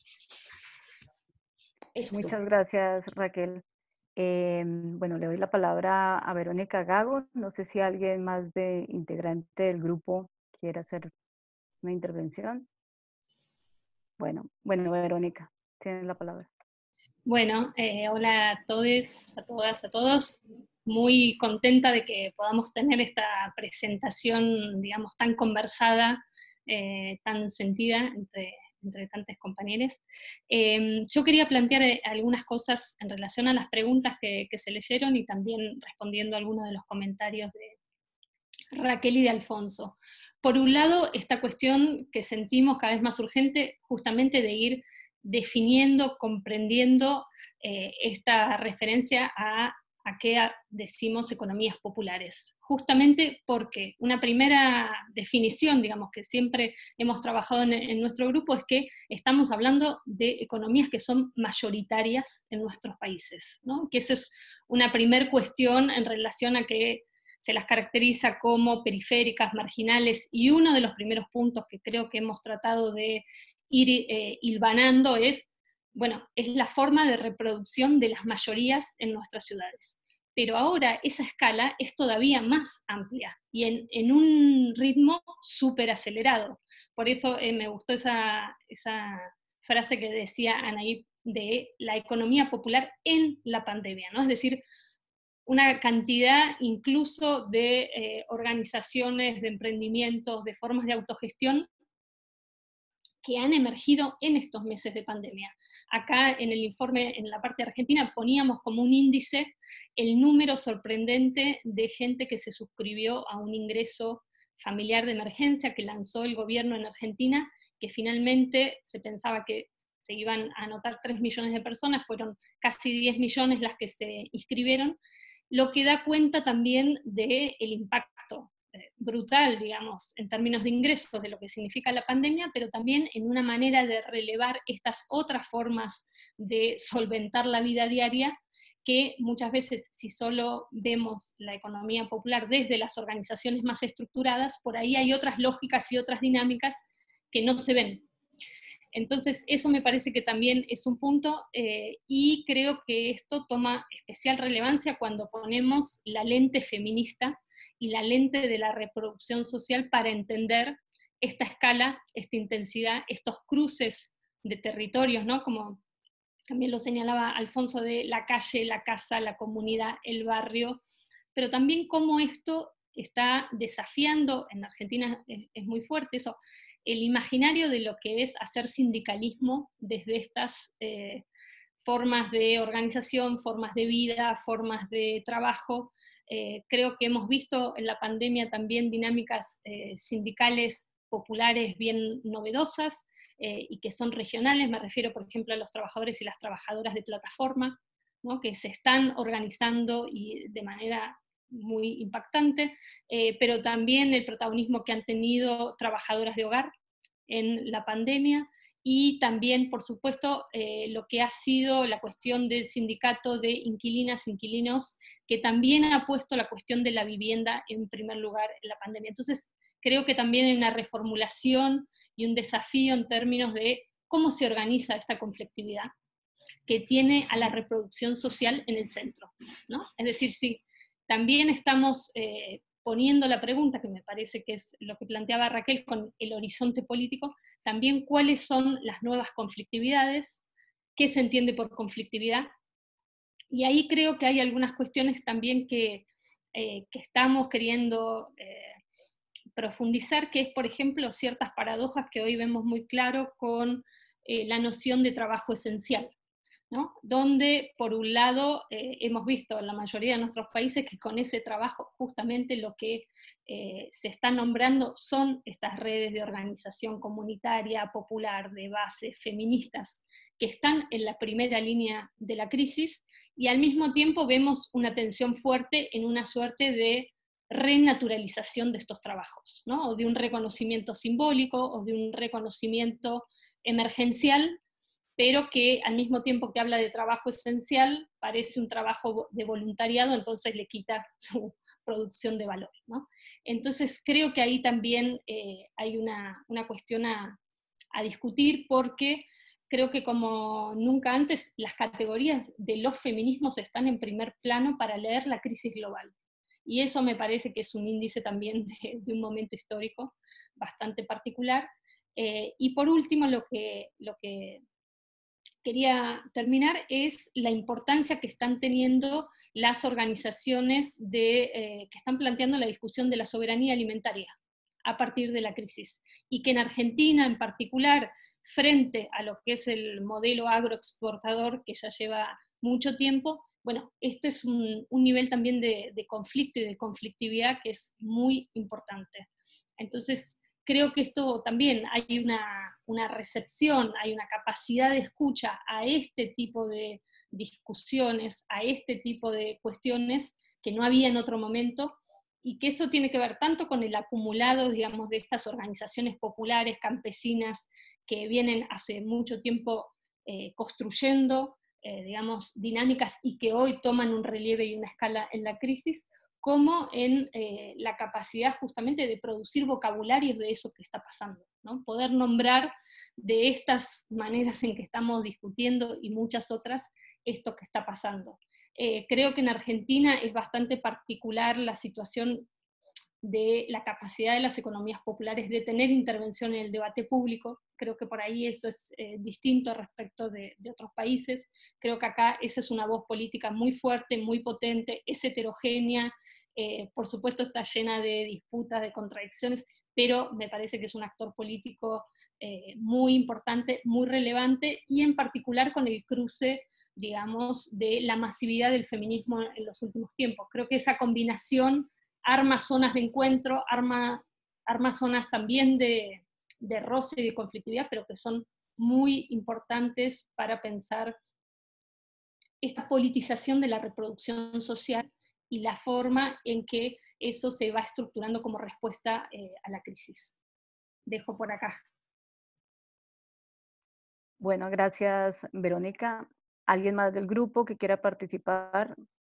Esto. Muchas gracias, Raquel. Eh, bueno, le doy la palabra a Verónica Gago. No sé si alguien más de integrante del grupo quiere hacer una intervención. Bueno, bueno, Verónica, tienes la palabra. Bueno, eh, hola a todos, a todas, a todos. Muy contenta de que podamos tener esta presentación, digamos, tan conversada, eh, tan sentida entre, entre tantos compañeros. Eh, yo quería plantear algunas cosas en relación a las preguntas que, que se leyeron y también respondiendo a algunos de los comentarios de Raquel y de Alfonso. Por un lado, esta cuestión que sentimos cada vez más urgente, justamente de ir definiendo, comprendiendo eh, esta referencia a, a qué decimos economías populares. Justamente porque una primera definición, digamos, que siempre hemos trabajado en, en nuestro grupo es que estamos hablando de economías que son mayoritarias en nuestros países, ¿no? Que esa es una primera cuestión en relación a que se las caracteriza como periféricas, marginales, y uno de los primeros puntos que creo que hemos tratado de ir eh, hilvanando es, bueno, es la forma de reproducción de las mayorías en nuestras ciudades. Pero ahora esa escala es todavía más amplia y en, en un ritmo súper acelerado. Por eso eh, me gustó esa, esa frase que decía Anaí de la economía popular en la pandemia, ¿no? Es decir, una cantidad incluso de eh, organizaciones, de emprendimientos, de formas de autogestión que han emergido en estos meses de pandemia. Acá en el informe, en la parte argentina, poníamos como un índice el número sorprendente de gente que se suscribió a un ingreso familiar de emergencia que lanzó el gobierno en Argentina, que finalmente se pensaba que se iban a anotar tres millones de personas, fueron casi diez millones las que se inscribieron, lo que da cuenta también del impacto eh, brutal, digamos, en términos de ingresos de lo que significa la pandemia, pero también en una manera de relevar estas otras formas de solventar la vida diaria, que muchas veces, si solo vemos la economía popular desde las organizaciones más estructuradas, por ahí hay otras lógicas y otras dinámicas que no se ven. Entonces, eso me parece que también es un punto, eh, y creo que esto toma especial relevancia cuando ponemos la lente feminista y la lente de la reproducción social para entender esta escala, esta intensidad, estos cruces de territorios, ¿no? Como también lo señalaba Alfonso, de la calle, la casa, la comunidad, el barrio, pero también cómo esto está desafiando, en Argentina es, es muy fuerte eso, el imaginario de lo que es hacer sindicalismo desde estas eh, formas de organización, formas de vida, formas de trabajo. Eh, creo que hemos visto en la pandemia también dinámicas eh, sindicales populares bien novedosas eh, y que son regionales. Me refiero, por ejemplo, a los trabajadores y las trabajadoras de plataforma, ¿no? Que se están organizando y de manera muy impactante, eh, pero también el protagonismo que han tenido trabajadoras de hogar en la pandemia, y también, por supuesto, eh, lo que ha sido la cuestión del sindicato de inquilinas, inquilinos, que también ha puesto la cuestión de la vivienda en primer lugar en la pandemia. Entonces, creo que también hay una reformulación y un desafío en términos de cómo se organiza esta conflictividad, que tiene a la reproducción social en el centro, ¿no? Es decir, si también estamos eh, poniendo la pregunta, que me parece que es lo que planteaba Raquel con el horizonte político, también cuáles son las nuevas conflictividades, qué se entiende por conflictividad, y ahí creo que hay algunas cuestiones también que, eh, que estamos queriendo eh, profundizar, que es, por ejemplo, ciertas paradojas que hoy vemos muy claro con eh, la noción de trabajo esencial, ¿no? Donde, por un lado, eh, hemos visto en la mayoría de nuestros países que con ese trabajo justamente lo que eh, se está nombrando son estas redes de organización comunitaria, popular, de base, feministas, que están en la primera línea de la crisis, y al mismo tiempo vemos una tensión fuerte en una suerte de renaturalización de estos trabajos, ¿no? O de un reconocimiento simbólico, o de un reconocimiento emergencial, pero que al mismo tiempo que habla de trabajo esencial, parece un trabajo de voluntariado, entonces le quita su producción de valor, ¿no? Entonces creo que ahí también eh, hay una, una cuestión a, a discutir, porque creo que como nunca antes las categorías de los feminismos están en primer plano para leer la crisis global. Y eso me parece que es un índice también de, de un momento histórico bastante particular. Eh, y por último, lo que, lo que quería terminar es la importancia que están teniendo las organizaciones de, eh, que están planteando la discusión de la soberanía alimentaria a partir de la crisis, y que en Argentina en particular, frente a lo que es el modelo agroexportador que ya lleva mucho tiempo, bueno, esto es un, un nivel también de, de conflicto y de conflictividad que es muy importante. Entonces, creo que esto también hay una, una recepción, hay una capacidad de escucha a este tipo de discusiones, a este tipo de cuestiones que no había en otro momento, y que eso tiene que ver tanto con el acumulado, digamos, de estas organizaciones populares, campesinas, que vienen hace mucho tiempo eh, construyendo, eh, digamos, dinámicas y que hoy toman un relieve y una escala en la crisis, como en eh, la capacidad justamente de producir vocabularios de eso que está pasando, ¿no? Poder nombrar de estas maneras en que estamos discutiendo y muchas otras esto que está pasando. Eh, creo que en Argentina es bastante particular la situación de la capacidad de las economías populares de tener intervención en el debate público. Creo que por ahí eso es eh, distinto respecto de, de otros países. Creo que acá esa es una voz política muy fuerte, muy potente, es heterogénea, eh, por supuesto está llena de disputas, de contradicciones, pero me parece que es un actor político eh, muy importante, muy relevante, y en particular con el cruce, digamos, de la masividad del feminismo en los últimos tiempos. Creo que esa combinación arma zonas de encuentro, arma, arma zonas también de, de roce y de conflictividad, pero que son muy importantes para pensar esta politización de la reproducción social y la forma en que eso se va estructurando como respuesta eh, a la crisis. Dejo por acá. Bueno, gracias, Verónica. ¿Alguien más del grupo que quiera participar?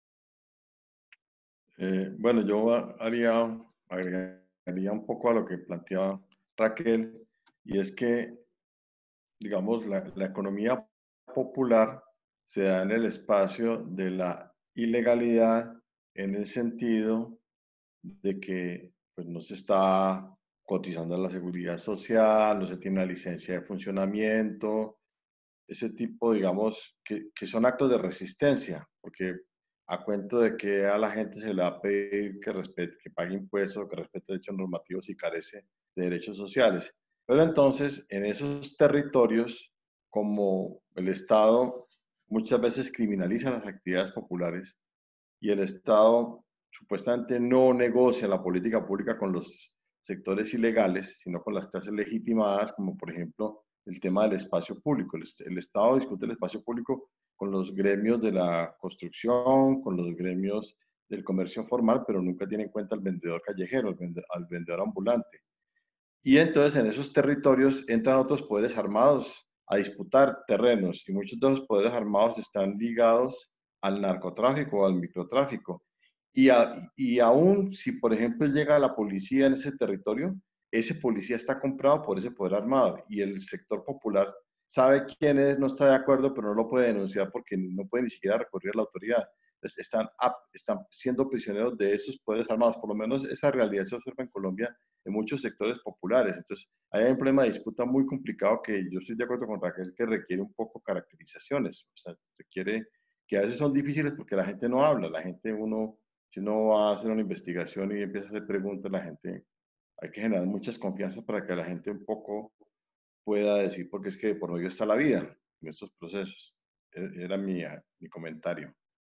Eh, bueno, yo haría, agregaría un poco a lo que planteaba Raquel, y es que, digamos, la, la economía popular se da en el espacio de la ilegalidad, en el sentido de que pues, no se está cotizando a la seguridad social, no se tiene una licencia de funcionamiento, ese tipo, digamos, que, que son actos de resistencia, porque a cuento de que a la gente se le va a pedir que respete, que pague impuestos, que respete derechos normativos y carece de derechos sociales. Pero entonces, en esos territorios, como el Estado muchas veces criminaliza las actividades populares y el Estado supuestamente no negocia la política pública con los sectores ilegales, sino con las clases legitimadas, como por ejemplo el tema del espacio público. El, el Estado discute el espacio público con los gremios de la construcción, con los gremios del comercio formal, pero nunca tiene en cuenta al vendedor callejero, al vendedor, al vendedor ambulante. Y entonces en esos territorios entran otros poderes armados a disputar terrenos, y muchos de los poderes armados están ligados al narcotráfico o al microtráfico. Y, a, y aún si, por ejemplo, llega la policía en ese territorio, ese policía está comprado por ese poder armado, y el sector popular sabe quién es, no está de acuerdo, pero no lo puede denunciar porque no puede ni siquiera recurrir a la autoridad. Entonces están, están siendo prisioneros de esos poderes armados. Por lo menos esa realidad se observa en Colombia en muchos sectores populares. Entonces hay un problema de disputa muy complicado que yo estoy de acuerdo con Raquel, que requiere un poco caracterizaciones. O sea, requiere, que a veces son difíciles porque la gente no habla, la gente, uno, si uno va a hacer una investigación y empieza a hacer preguntas, la gente, hay que generar muchas confianzas para que la gente un poco pueda decir, porque es que por medio está la vida en estos procesos. Era mi, mi comentario.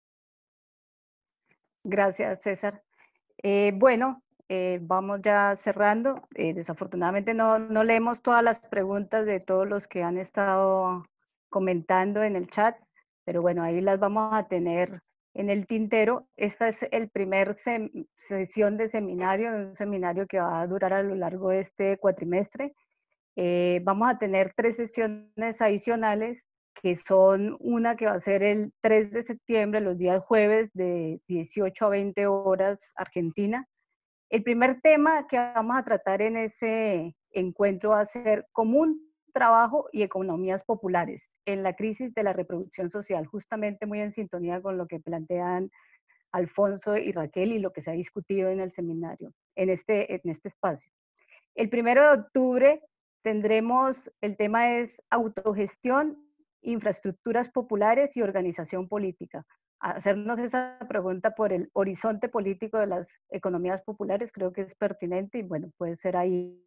Gracias, César. Eh, bueno, eh, vamos ya cerrando. Eh, desafortunadamente no, no leemos todas las preguntas de todos los que han estado comentando en el chat, pero bueno, ahí las vamos a tener en el tintero. Esta es el primer sesión de seminario, un seminario que va a durar a lo largo de este cuatrimestre. Eh, vamos a tener tres sesiones adicionales, que son una que va a ser el tres de septiembre, los días jueves de dieciocho a veinte horas Argentina. El primer tema que vamos a tratar en ese encuentro va a ser común, trabajo y economías populares en la crisis de la reproducción social, justamente muy en sintonía con lo que plantean Alfonso y Raquel y lo que se ha discutido en el seminario, en este, en este espacio. El primero de octubre tendremos, el tema es autogestión, infraestructuras populares y organización política. Hacernos esa pregunta por el horizonte político de las economías populares creo que es pertinente y bueno, puede ser ahí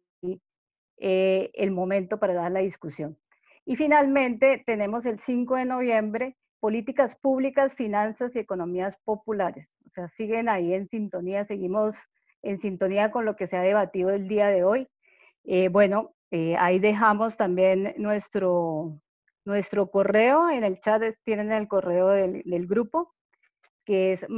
eh, el momento para dar la discusión. Y finalmente tenemos el cinco de noviembre, políticas públicas, finanzas y economías populares. O sea, siguen ahí en sintonía, seguimos en sintonía con lo que se ha debatido el día de hoy. Eh, bueno, eh, ahí dejamos también nuestro, nuestro correo, en el chat tienen el correo del, del grupo, que es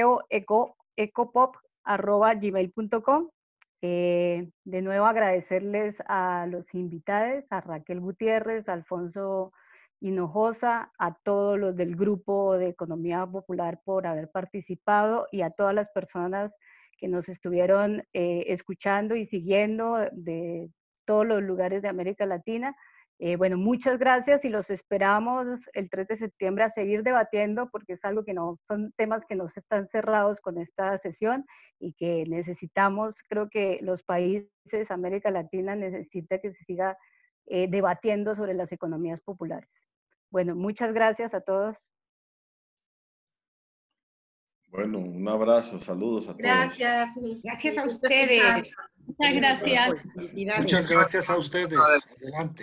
mapeoecopop arroba gmail punto com. Eh, de nuevo agradecerles a los invitados, a Raquel Gutiérrez, a Alfonso Hinojosa, a todos los del grupo de Economía Popular por haber participado y a todas las personas que nos estuvieron eh, escuchando y siguiendo de todos los lugares de América Latina. Eh, bueno, muchas gracias y los esperamos el tres de septiembre a seguir debatiendo porque es algo que no, son temas que no están cerrados con esta sesión y que necesitamos, creo que los países, América Latina necesita que se siga eh, debatiendo sobre las economías populares. Bueno, muchas gracias a todos. Bueno, un abrazo, saludos a todos. Gracias. Gracias a ustedes. Muchas gracias. Muchas gracias a ustedes. Adelante.